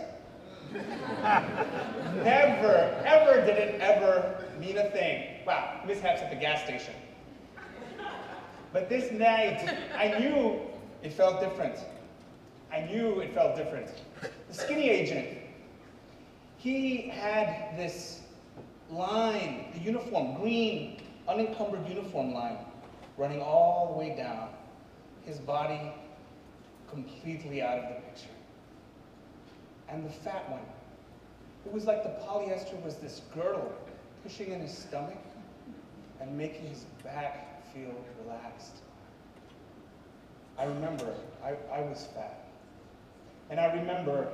Never, ever did it ever mean a thing. Wow, mishaps at the gas station. But this night, I knew it felt different. I knew it felt different. The skinny agent, he had this line, the uniform, green, unencumbered uniform line, running all the way down, his body completely out of the picture. And the fat one, it was like the polyester was this girdle pushing in his stomach and making his back feel relaxed. I remember, I was fat. And I remember,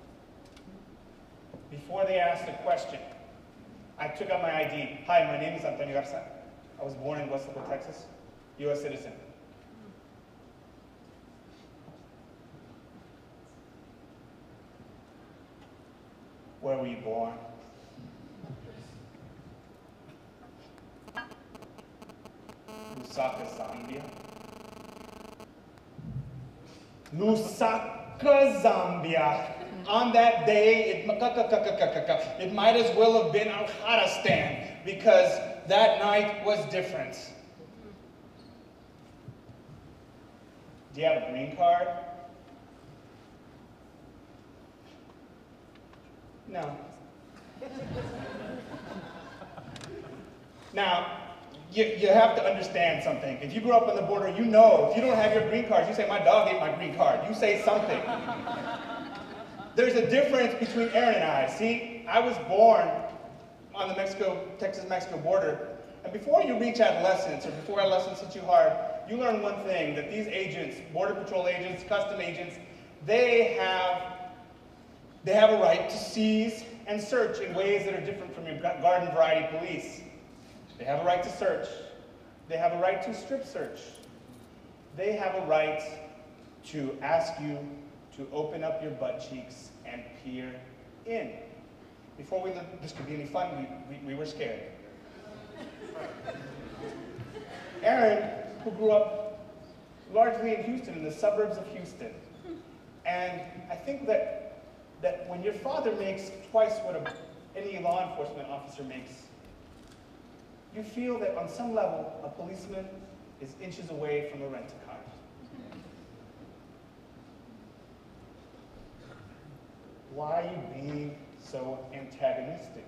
before they asked the question, I took out my ID. Hi, my name is Antonio Garza. I was born in Westlake, Texas, US citizen. Where were you born? Lusaka, Zambia. Lusaka, Zambia. On that day, it might as well have been Afghanistan because that night was different. Do you have a green card? No. Now, you have to understand something. If you grew up on the border, you know, if you don't have your green card, you say, my dog ate my green card. You say something. There's a difference between Aaron and I. See, I was born on the Texas-Mexico border, and before you reach adolescence, or before adolescence hits you hard, you learn one thing, that these agents, Border Patrol agents, custom agents, they have a right to seize and search in ways that are different from your garden variety police. They have a right to search. They have a right to strip search. They have a right to ask you to open up your butt cheeks and peer in. Before we learned this could be any fun, we were scared. Aaron, who grew up largely in Houston, in the suburbs of Houston. And I think that when your father makes twice what any law enforcement officer makes, you feel that on some level, a policeman is inches away from a rent-a-car. why are you being so antagonistic?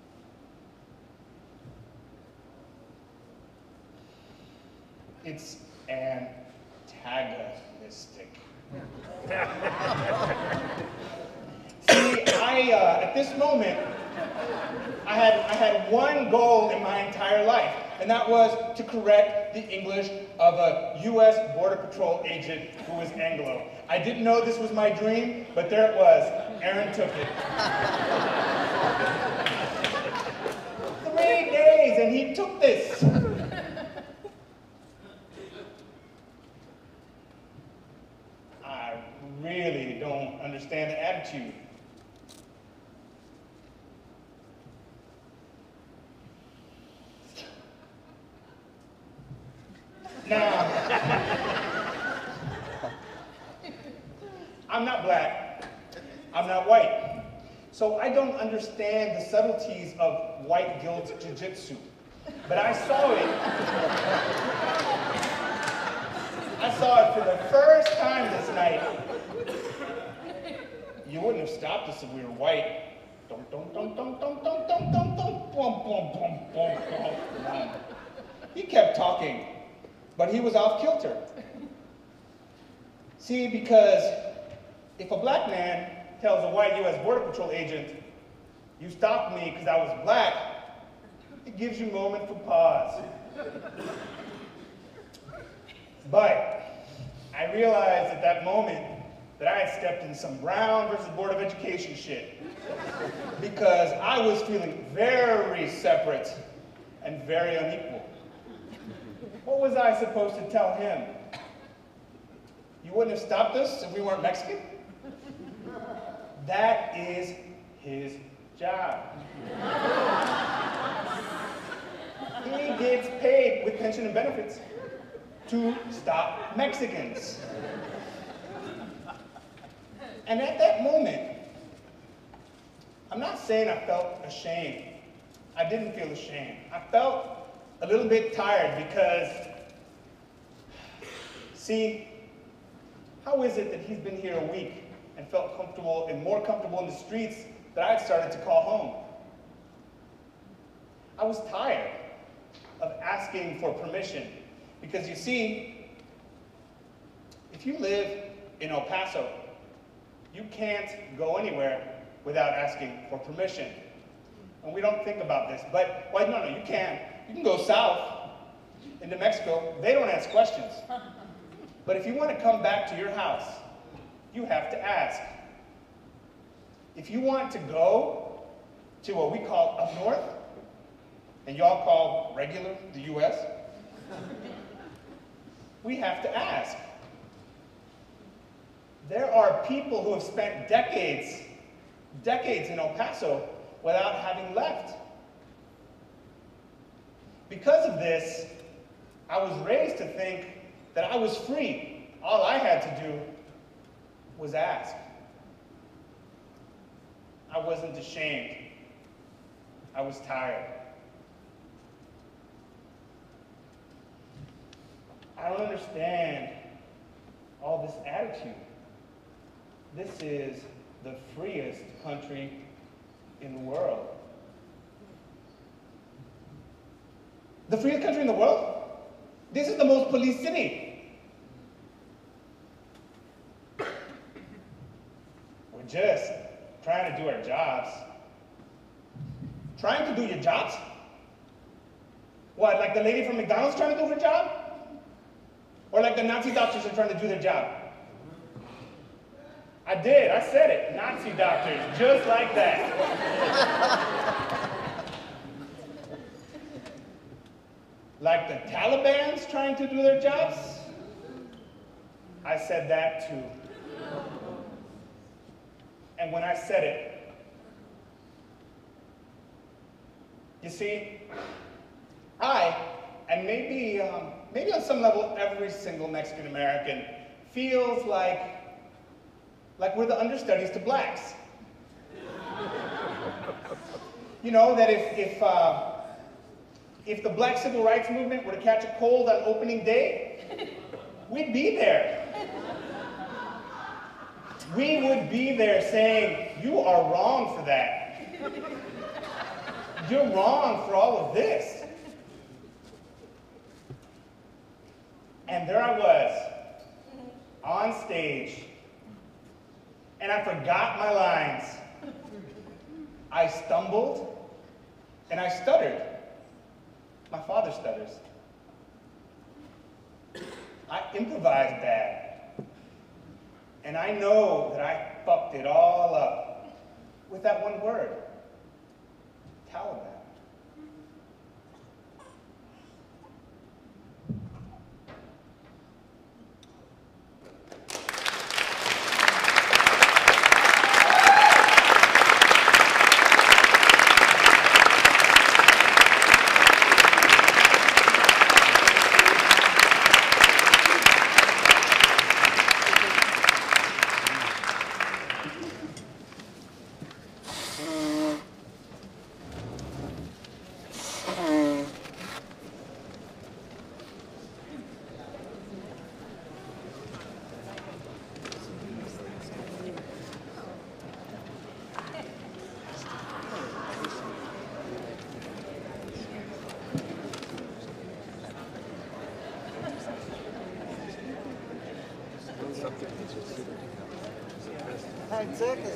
It's antagonistic. See, at this moment, I had one goal in my entire life, and that was to correct the English of a U.S. Border Patrol agent who was Anglo. I didn't know this was my dream, but there it was. Aaron took it. 3 days, and he took this. I really don't understand the attitude. Now, I'm not black, I'm not white, so I don't understand the subtleties of white guilt jiu-jitsu, but I saw it. I saw it for the first time this night. You wouldn't have stopped us if we were white. Dum, dum, dum, dum, dum, dum, dum, dum, dum, bum, bum, bum, bum, bum. He kept talking, but he was off kilter. See, because if a black man tells a white U.S. Border Patrol agent, you stopped me because I was black, it gives you a moment for pause. But I realized at that moment that I had stepped in some Brown versus Board of Education shit, because I was feeling very separate and very unequal. What was I supposed to tell him? You wouldn't have stopped us if we weren't Mexican? That is his job. He gets paid with pension and benefits to stop Mexicans. And at that moment, I'm not saying I felt ashamed. I didn't feel ashamed. I felt a little bit tired because, see, how is it that he's been here a week and felt comfortable and more comfortable in the streets that I had started to call home? I was tired of asking for permission because, you see, if you live in El Paso, you can't go anywhere without asking for permission. And we don't think about this, but, well, no, you can. You can go south into Mexico. They don't ask questions. But if you want to come back to your house, you have to ask. If you want to go to what we call up north, and y'all call regular the U.S., we have to ask. There are people who have spent decades in El Paso without having left. Because of this, I was raised to think that I was free. All I had to do was ask. I wasn't ashamed. I was tired. I don't understand all this attitude. This is the freest country in the world. The freest country in the world? This is the most policed city. We're just trying to do our jobs. Trying to do your jobs? What, like the lady from McDonald's trying to do her job? Or like the Nazi doctors are trying to do their job? I did, I said it, Nazi doctors, just like that. Like the Taliban's trying to do their jobs? I said that too. And when I said it, you see, I, and maybe on some level every single Mexican American, feels like we're the understudies to blacks. You know, that if the black civil rights movement were to catch a cold on opening day, we'd be there. we would be there saying, you are wrong for that. You're wrong for all of this. And there I was, on stage, and I forgot my lines. I stumbled, and I stuttered. My father stutters. I improvised bad. And I know that I fucked it all up with that one word, Taliban. Exactly.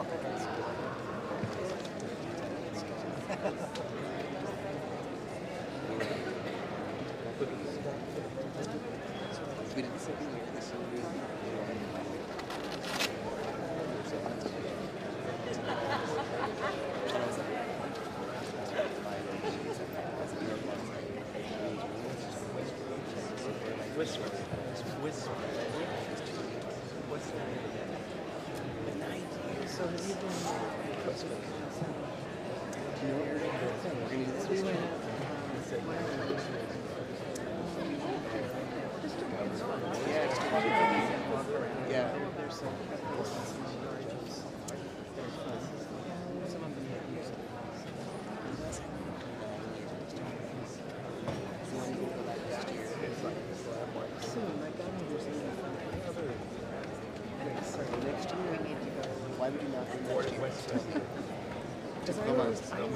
Why would you not do that? Because I always want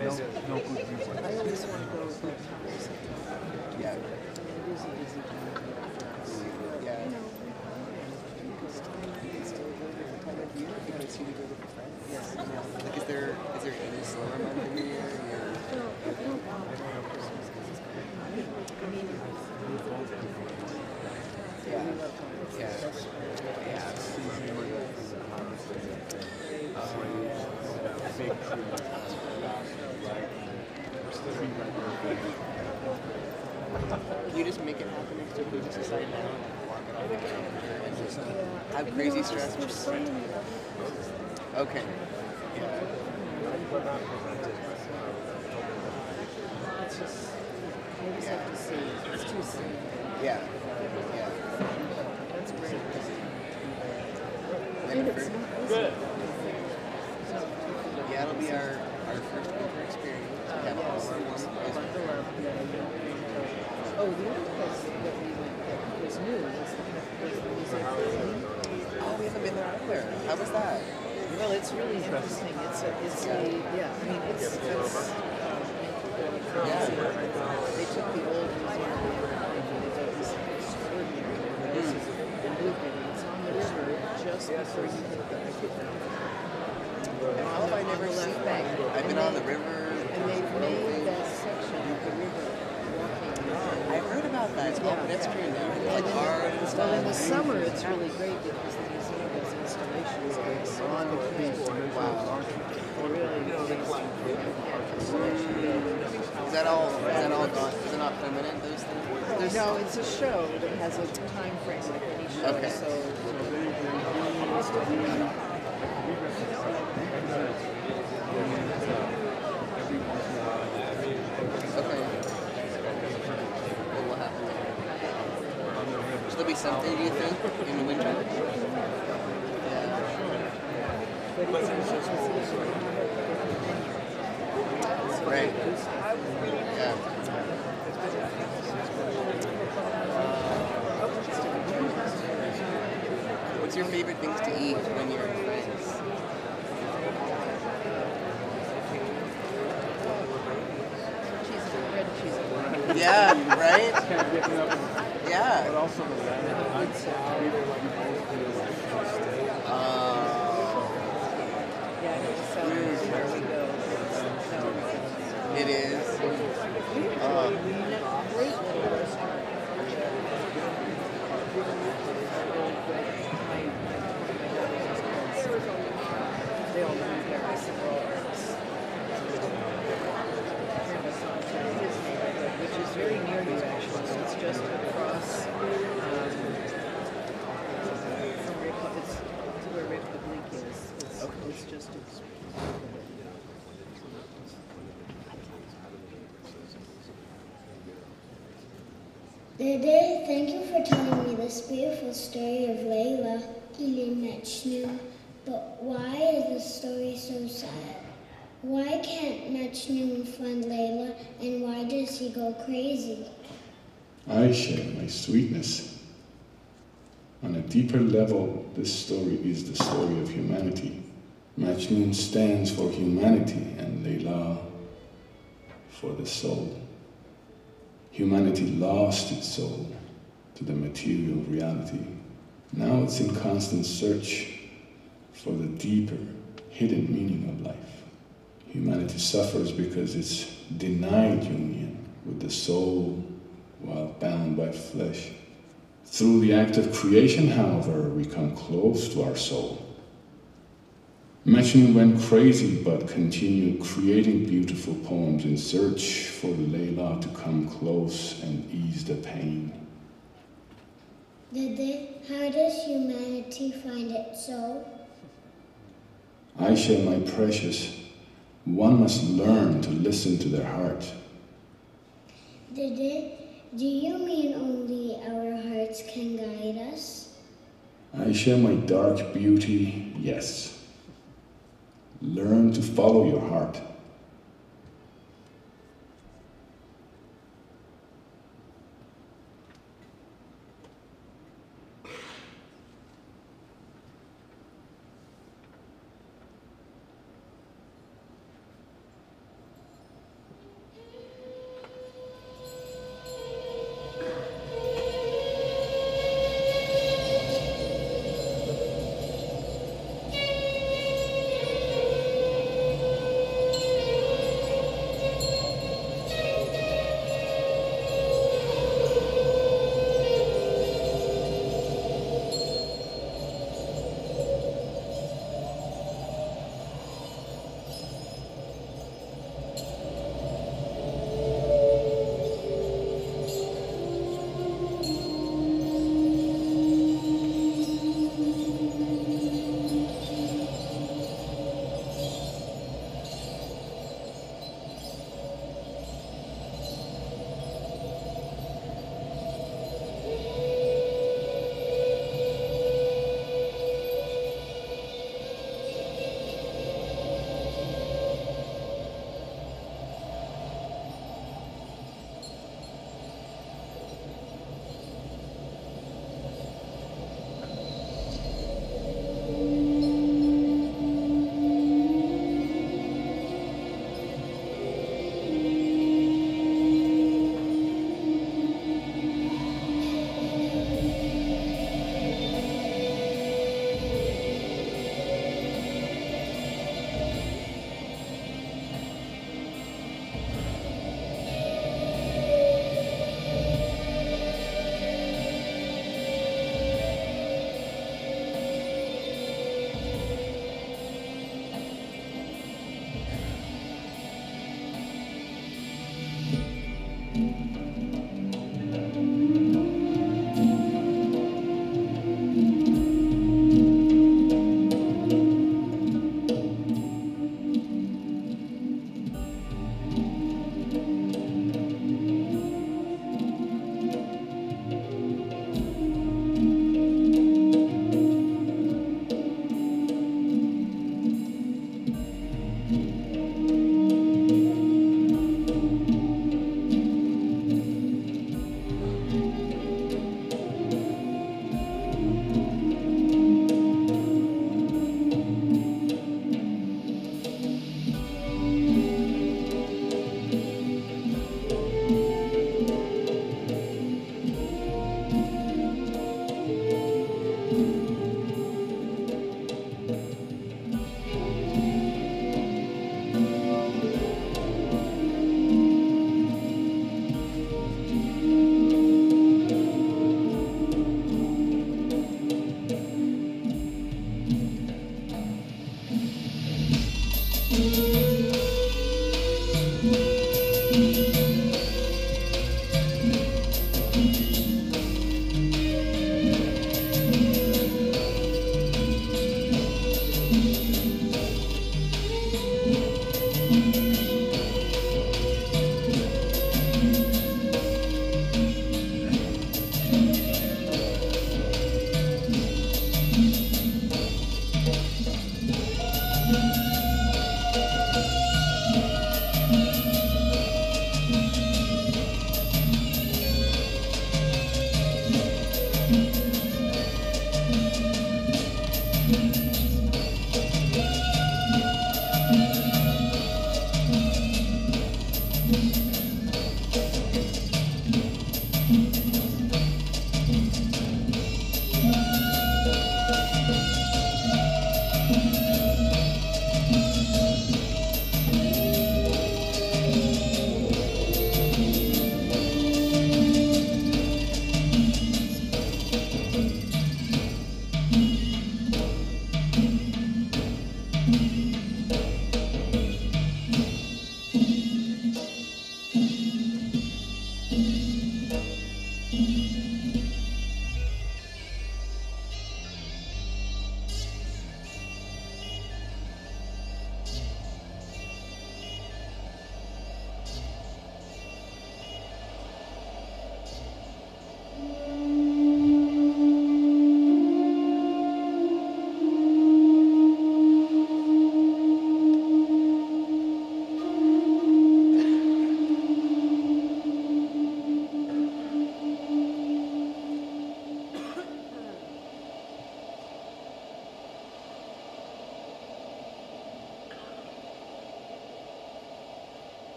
to go to Yeah. It is an easy time to get Yeah. you know, because time you can still go to the time of year. Because you go with your friends? Yes. Like, is there any slower month in the year? No, I don't want Christmas because it's kind of, I mean, yeah, we love holidays. Yeah. Can you just make it happen next week? We just decide now and walk it off the calendar and just have crazy stress? There's so many other Okay. Yeah. It's just, I just have to see. It's too soon. Yeah. Yeah. That's great. And It's for, not good. Yeah, it'll be our first winter experience. Yeah, oh, the other place that we went that was new was the museum. Oh, we haven't been there either. How was that? Well, it's really interesting. It's a yeah. I mean, it's they took the old museum and they built this extraordinary. This is the movement. It's on the river just before you hit the How have I never seen left bank. I've been on the river. And they've made that section of the river walking. I heard about that. It's all pedestrian now. It's like art and stuff. Well, in the summer, it's really great because the museum has installations on the beach. Wow. Really, Is that all gone? Is it not permanent, those things? no, it's a show that has a time frame like any show. Okay. So, okay. What will happen there? Should there be something, do you think, in the winter? Right. Yeah. What's your favorite things to eat when you're in France? Yeah, right? Yeah. But also the it is. They all live in Paris and they're all artists. Which is very near you actually. So it's just across it's to where Republic is. It's just Dede, thank you for telling me this beautiful story of Layla. Il Majnun. But why is the story so sad? Why can't Majnun find Layla, and why does he go crazy? I share my sweetness. On a deeper level, this story is the story of humanity. Majnun stands for humanity and Layla for the soul. Humanity lost its soul to the material reality. Now it's in constant search for the deeper, hidden meaning of life. Humanity suffers because it's denied union with the soul while bound by flesh. Through the act of creation, however, we come close to our soul. Majnun went crazy but continued creating beautiful poems in search for Layla to come close and ease the pain. Dede, how does humanity find its soul? Aisha, my precious, one must learn to listen to their heart. Dede, do you mean only our hearts can guide us? Aisha, my dark beauty, yes. Learn to follow your heart.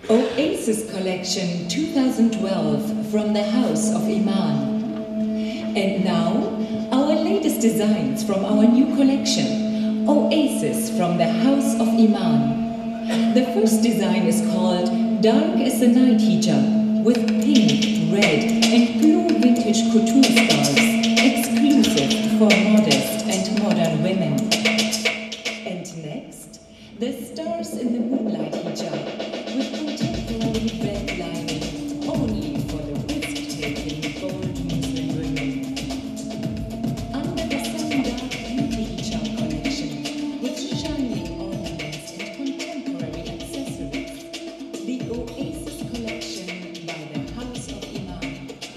Oasis Collection 2012 from the House of Iman. And now, our latest designs from our new collection, Oasis from the House of Iman. The first design is called Dark as the Night Hijab, with pink, red, and blue vintage couture stars, exclusive for modest and modern women. And next, the stars in the moonlight hijab, with contemporary red lining, only for the risk-taking bold Muslim women. Under the sun dark beauty hijab collection, with shining ornaments and contemporary accessories, the Oasis collection by the House of Iman.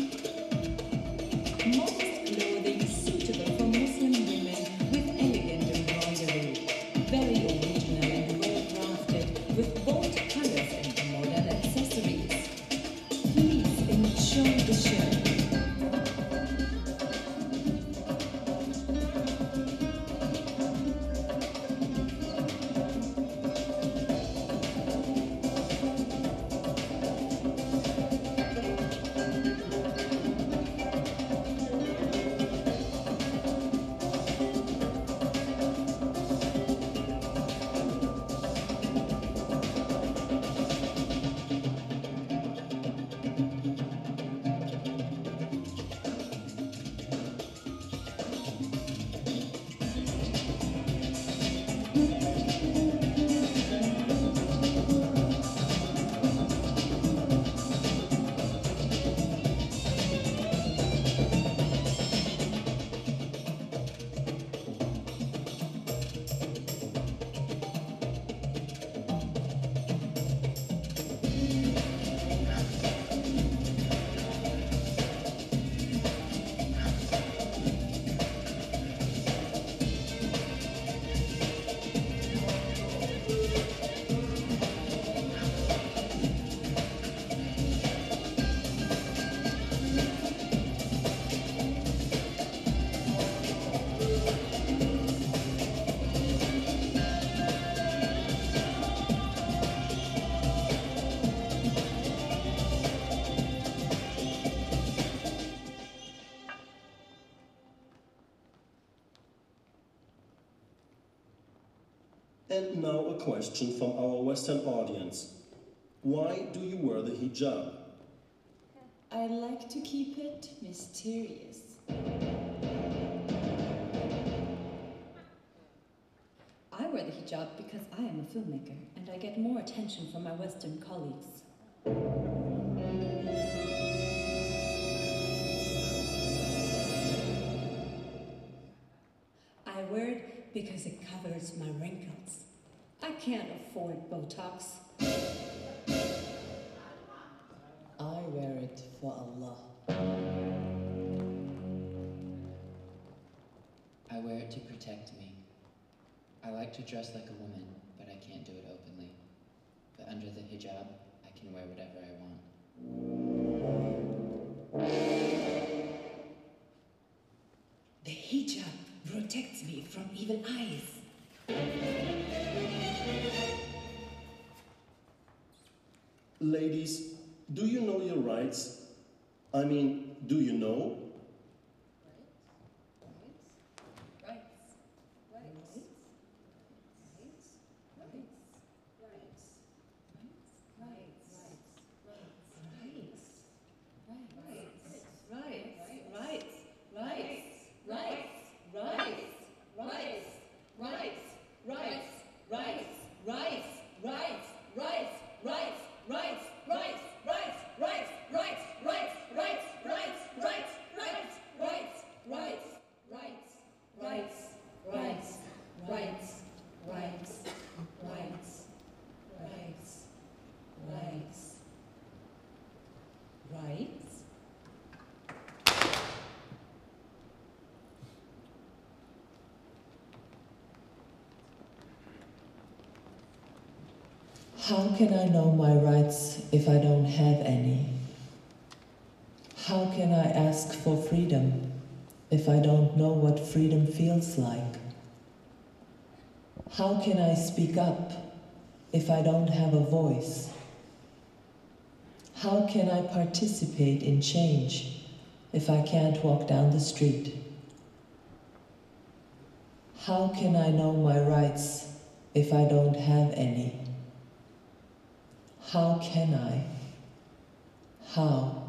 Modest clothing suitable for Muslim women with elegant embroidery, very original and well-crafted, with bold colors and modern accessories. Please enjoy the show. And now a question from our Western audience. Why do you wear the hijab? I like to keep it mysterious. I wear the hijab because I am a filmmaker and I get more attention from my Western colleagues. I wear it because it covers my wrinkles. I can't afford Botox. I wear it for Allah. I wear it to protect me. I like to dress like a woman, but I can't do it openly. But under the hijab, I can wear whatever I want. The hijab protects me from evil eyes. Ladies, do you know your rights? I mean, do you know? How can I know my rights if I don't have any? How can I ask for freedom if I don't know what freedom feels like? How can I speak up if I don't have a voice? How can I participate in change if I can't walk down the street? How can I know my rights if I don't have any? How can I? How?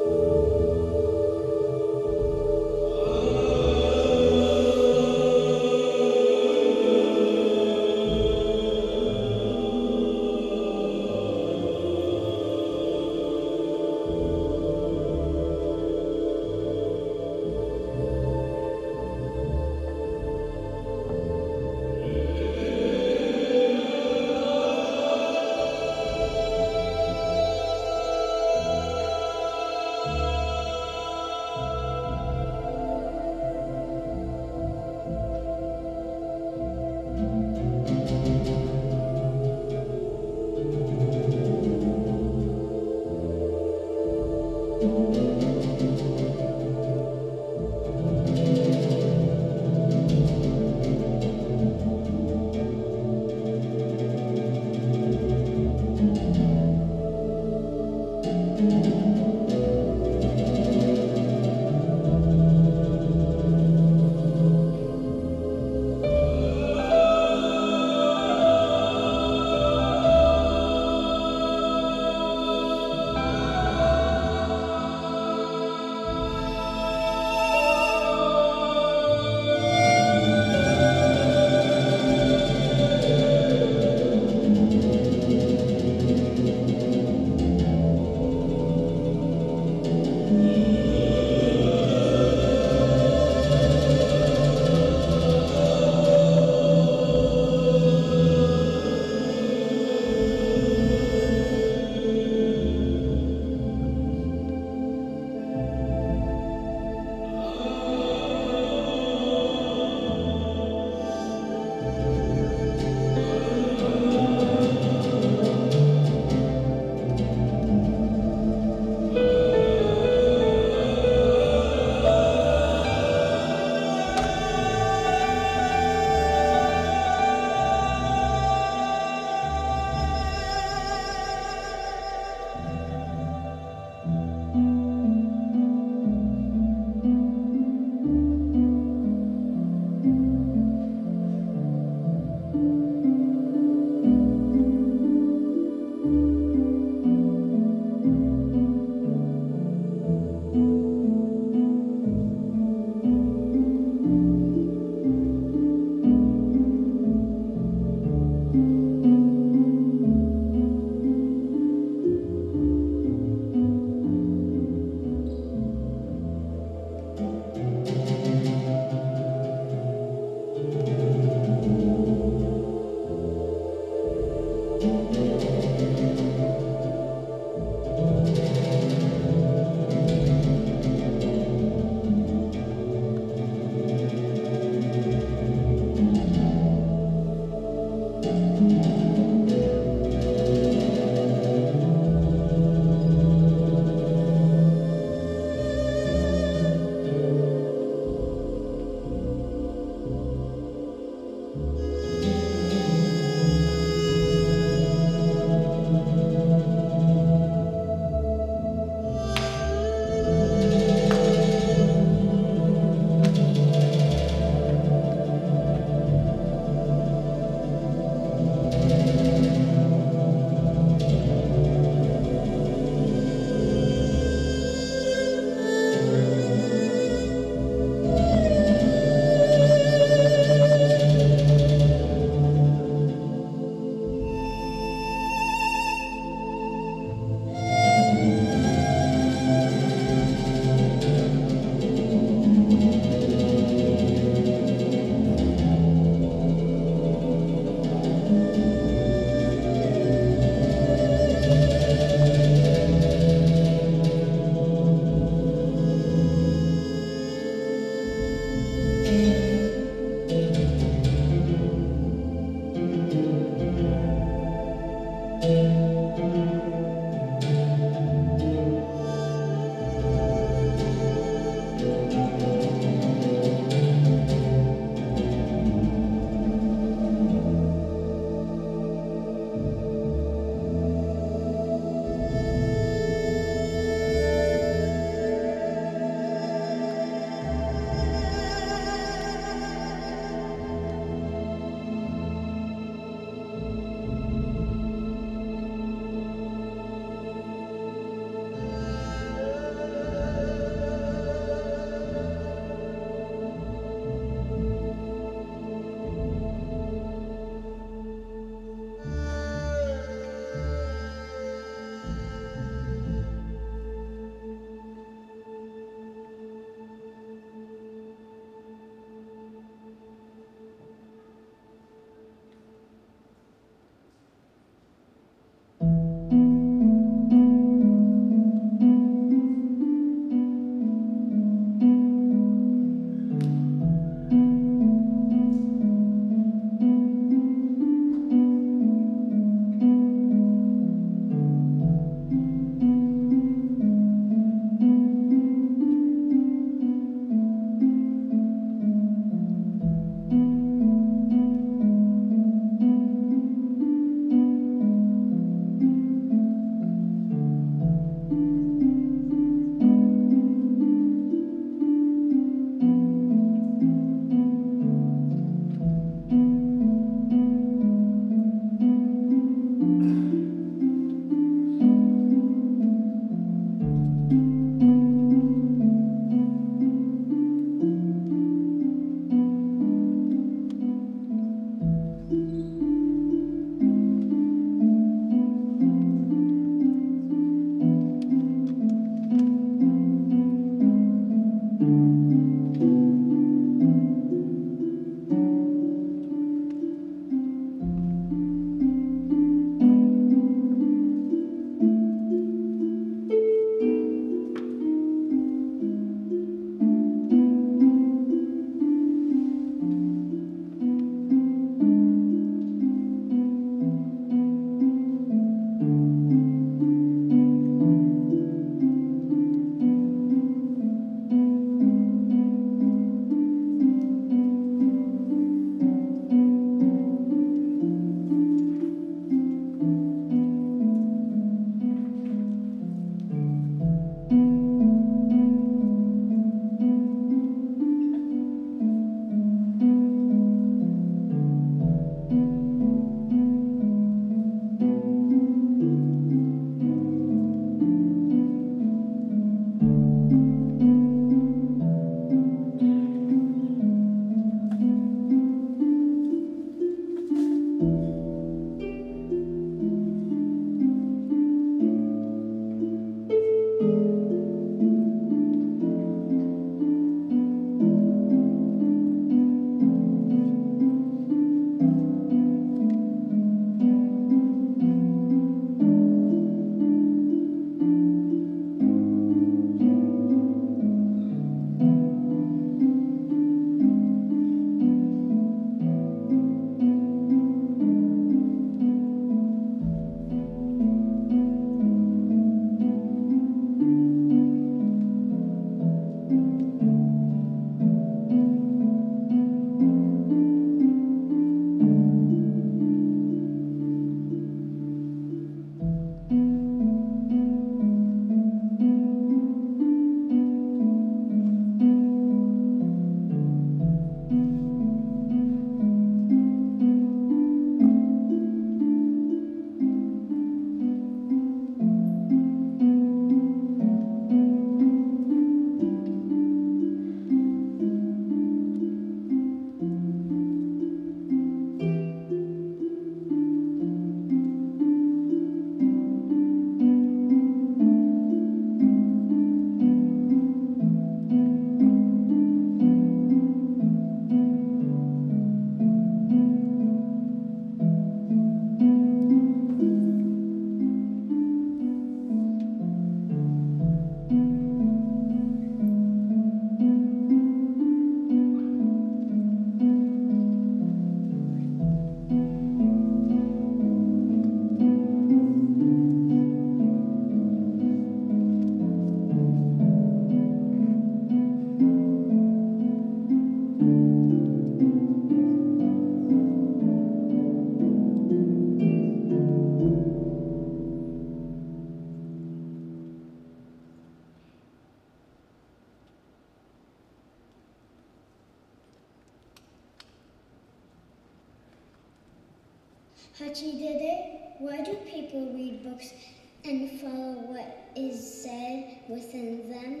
Hachi Dede, why do people read books and follow what is said within them?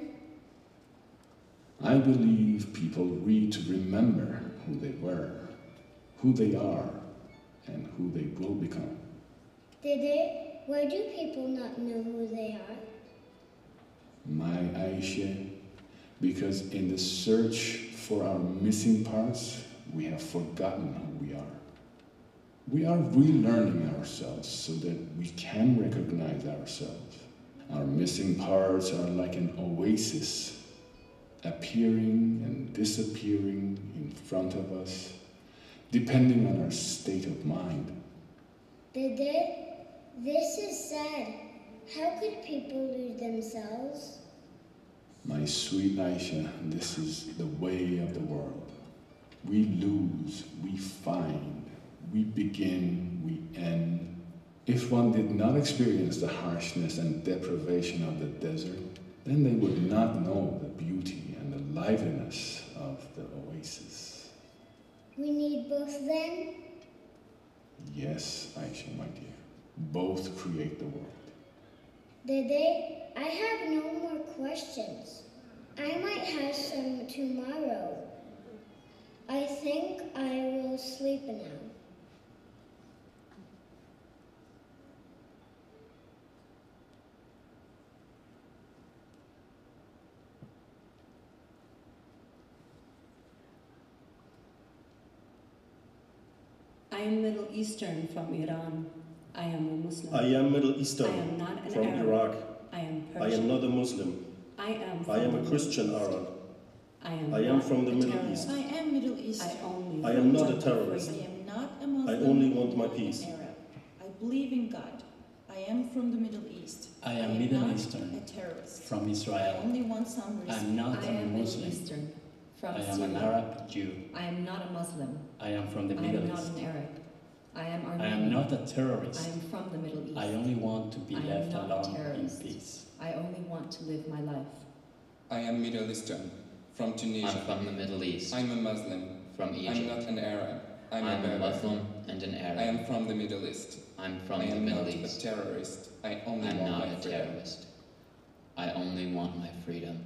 I believe people read to remember who they were, who they are, and who they will become. Dede, why do people not know who they are? My Aisha, because in the search for our missing parts, we have forgotten who we are. We are relearning ourselves so that we can recognize ourselves. Our missing parts are like an oasis, appearing and disappearing in front of us, depending on our state of mind. Dede, this is sad. How could people lose themselves? My sweet Aisha, this is the way of the world. We lose, we find, we begin, we end. If one did not experience the harshness and deprivation of the desert, then they would not know the beauty and the liveliness of the oasis. We need both then? Yes, Aisha, my dear. Both create the world. Dede, I have no more questions. I might have some tomorrow. I think I will sleep now. I am Middle Eastern from Iran. I am a Muslim. I am Middle I Eastern am not an from Arab. Iraq. I am I Persian. am not a Muslim. I am I am from a the Christian Middle East. Arab. I am I am not from the a Middle terrorist. East. I am Middle Eastern. I am not a terrorist. I am not a Muslim. I only want my not an peace. Arab. I believe in God. I am from the Middle East. I am Middle not Eastern a terrorist. from I Israel. only want some respect. I'm not I a am Middle Muslim. Eastern from I am Syria. an Arab Jew. I am not a Muslim. I am from the I Middle am not East. an Arab. I am I Armenian. am not a terrorist. I am from the Middle East. I only want to be I am left not a alone in terrorist. peace. I only want to live my life. I am Middle Eastern, from Tunisia. I'm from the Middle East. I'm a Muslim. From Egypt. I'm not an Arab. I'm a Berber. Muslim and an Arab. I am from the Middle East. I'm from I the am Middle not East. a terrorist. I only I'm want not my a freedom. terrorist. I only want my freedom.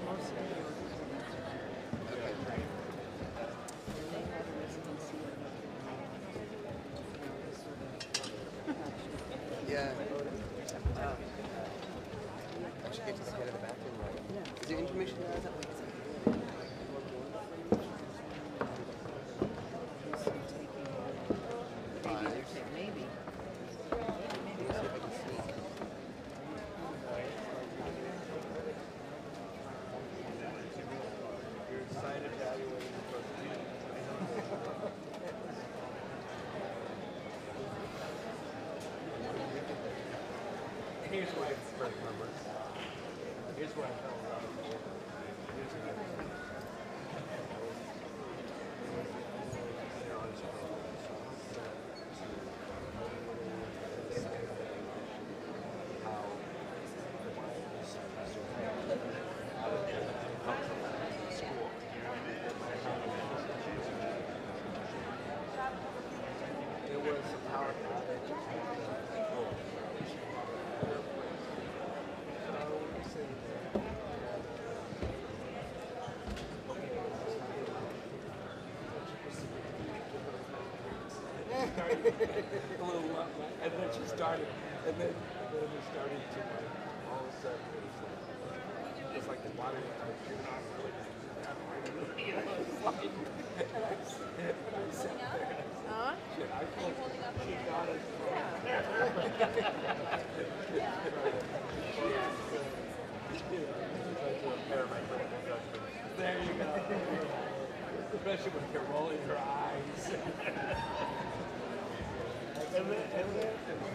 Yeah. Actually, get to see it in the bathroom, right? Is there intermission there? Is that what it's Maybe. Here's why it's first number. Here's why I fell in love with it. There was a power outage. A little lump, and then she started, and then it started to like all of a sudden it was like the water was shooting off. You know, it was like, and I sat there. Shit, I felt she got it. There you go. Especially when you're rolling your eyes. And then,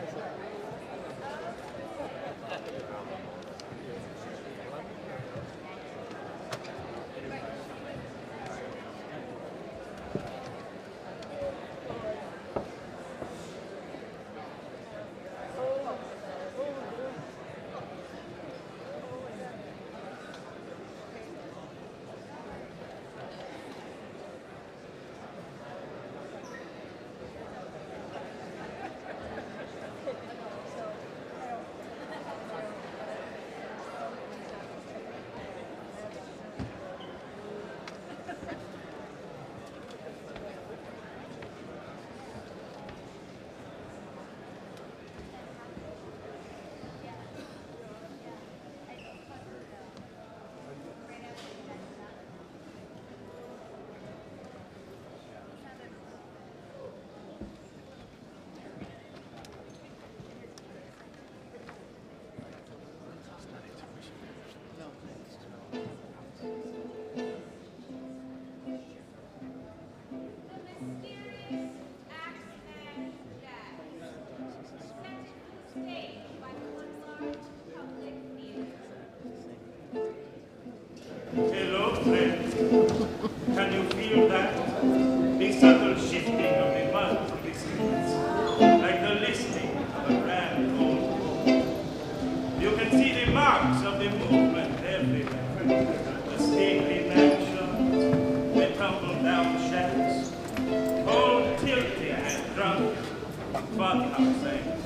Hello, friends. Can you feel that? The subtle shifting of the mud from the streets, like the listening of a grand old boat. You can see the marks of the movement everywhere. The stately mansions, the tumble-down shacks, all tilting and drunk, fun outside.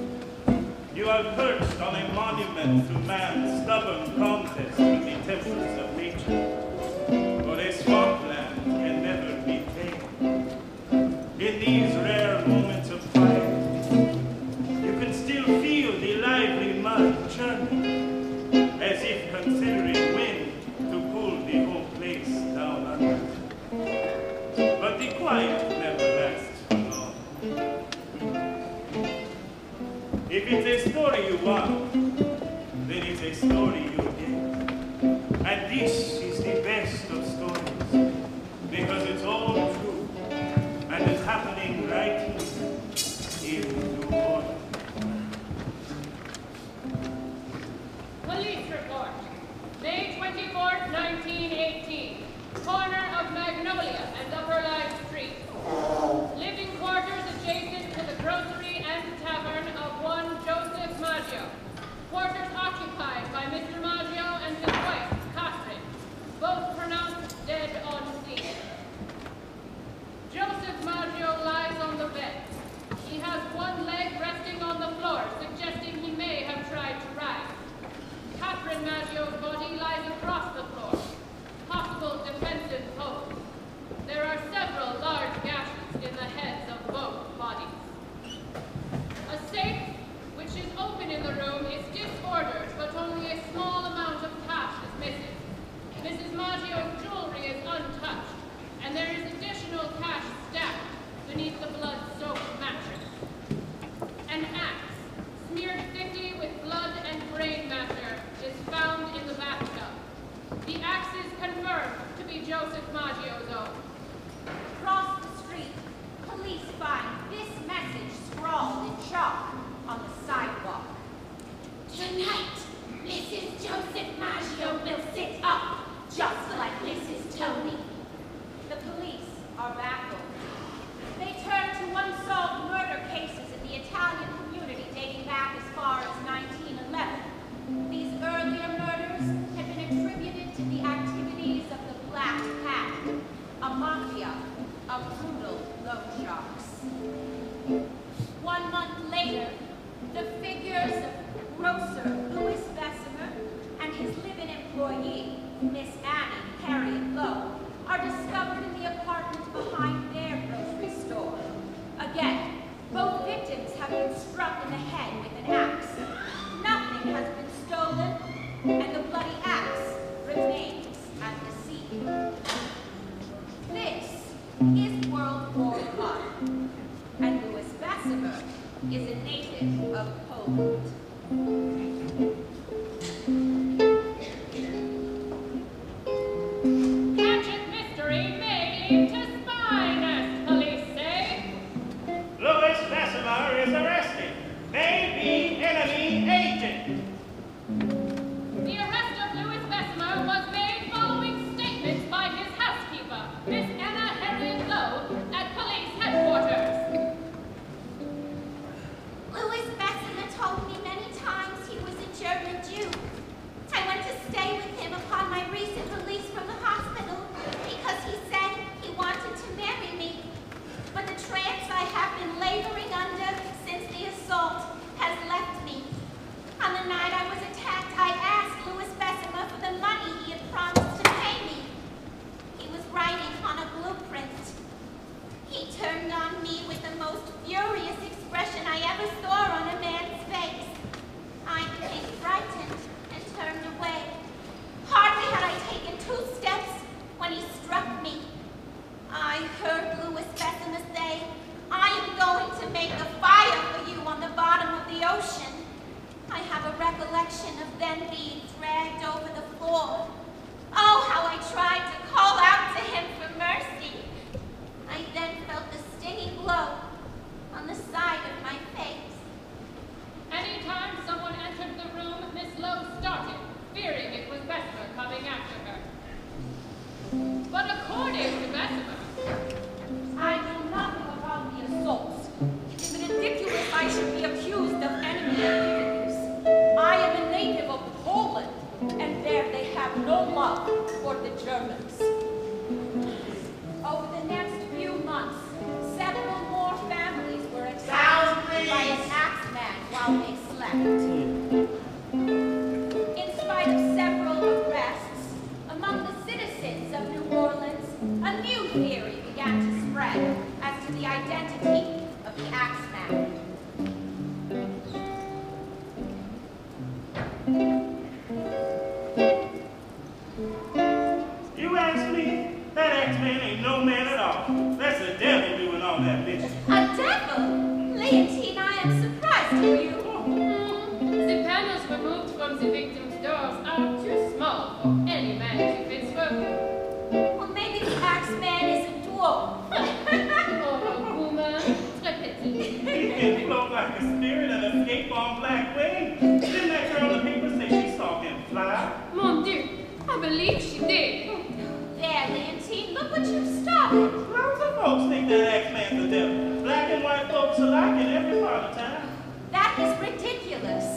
You are perched on a monument to man's stubborn contest with the tempers of nature. But a swampland can never be tamed. In these rare moments of quiet, you can still feel the lively mud churning, as if considering when to pull the whole place down under. But the quiet never lasts for long. If it's a story you want, then it's a story you get. And this is the best of stories, because it's all true, and it's happening right here in New Orleans. Police report. May 24th, 1918. Corner of Magnolia and Upper Line Street. Living quarters adjacent to the grocery and tavern of one Joseph Maggio. Quarters occupied by Mr. Maggio and his wife, Catherine, both pronounced dead on scene. Joseph Maggio lies on the bed. He has one leg resting on the floor, suggesting he may have tried to rise. Catherine Maggio's body lies across the floor. has been stolen, and the bloody axe remains at the sea. This is World War I, and Louis Bessemer is a native of Poland. Gadget mystery made into spy nest, police say. Louis Bessemer is arrested. May be enemy agent. The arrest of Louis Bessemer was made following statements by his housekeeper, Miss Anna Harriet Lowe, at police headquarters. Louis Bessemer told me many times he was a German Jew. I went to stay with him upon my recent release from the hospital because he said he wanted to marry me. But the trance I have been laboring under since the assault has left me. On the night I was attacked, I asked Louis Bessemer for the money he had promised to pay me. He was writing on a blueprint. He turned on me with the most furious expression I ever saw on a man's face. I became frightened and turned away. Hardly had I taken 2 steps when he struck me. I heard Louis Bessemer say, "I am going to make a fire for you on the bottom of the ocean." I have a recollection of then being dragged over the floor. Oh, how I tried to call out to him for mercy. I then felt the stinging blow on the side of my face. Anytime someone entered the room, Miss Lowe started, fearing it was Bessemer coming after her. But according to Bessemer, I know nothing about the assaults. It is ridiculous I should be accused of enemy activities. I am a native of Poland, and there they have no love for the Germans. Over the next few months, several more families were attacked by an axeman while they slept. In spite of several arrests, among the citizens of New Orleans, a new theory began to spread as to the identity of the axeman. You ask me? That X-Man ain't no man at all. That's the devil doing all that bitch. A devil? Leontine, I am surprised at you. The panels removed from the victim's doors are too small for any man to fit through. Well, maybe the axeman is a dwarf. Or a woman, très petite. He can float like a spirit and escape on black wings. Didn't that girl in the paper say she saw him fly? Mon Dieu, I believe she did. There, Leontine, look what you've started. Lots of folks think that X-Man's the devil. Black and white folks alike in every part of town. That is ridiculous.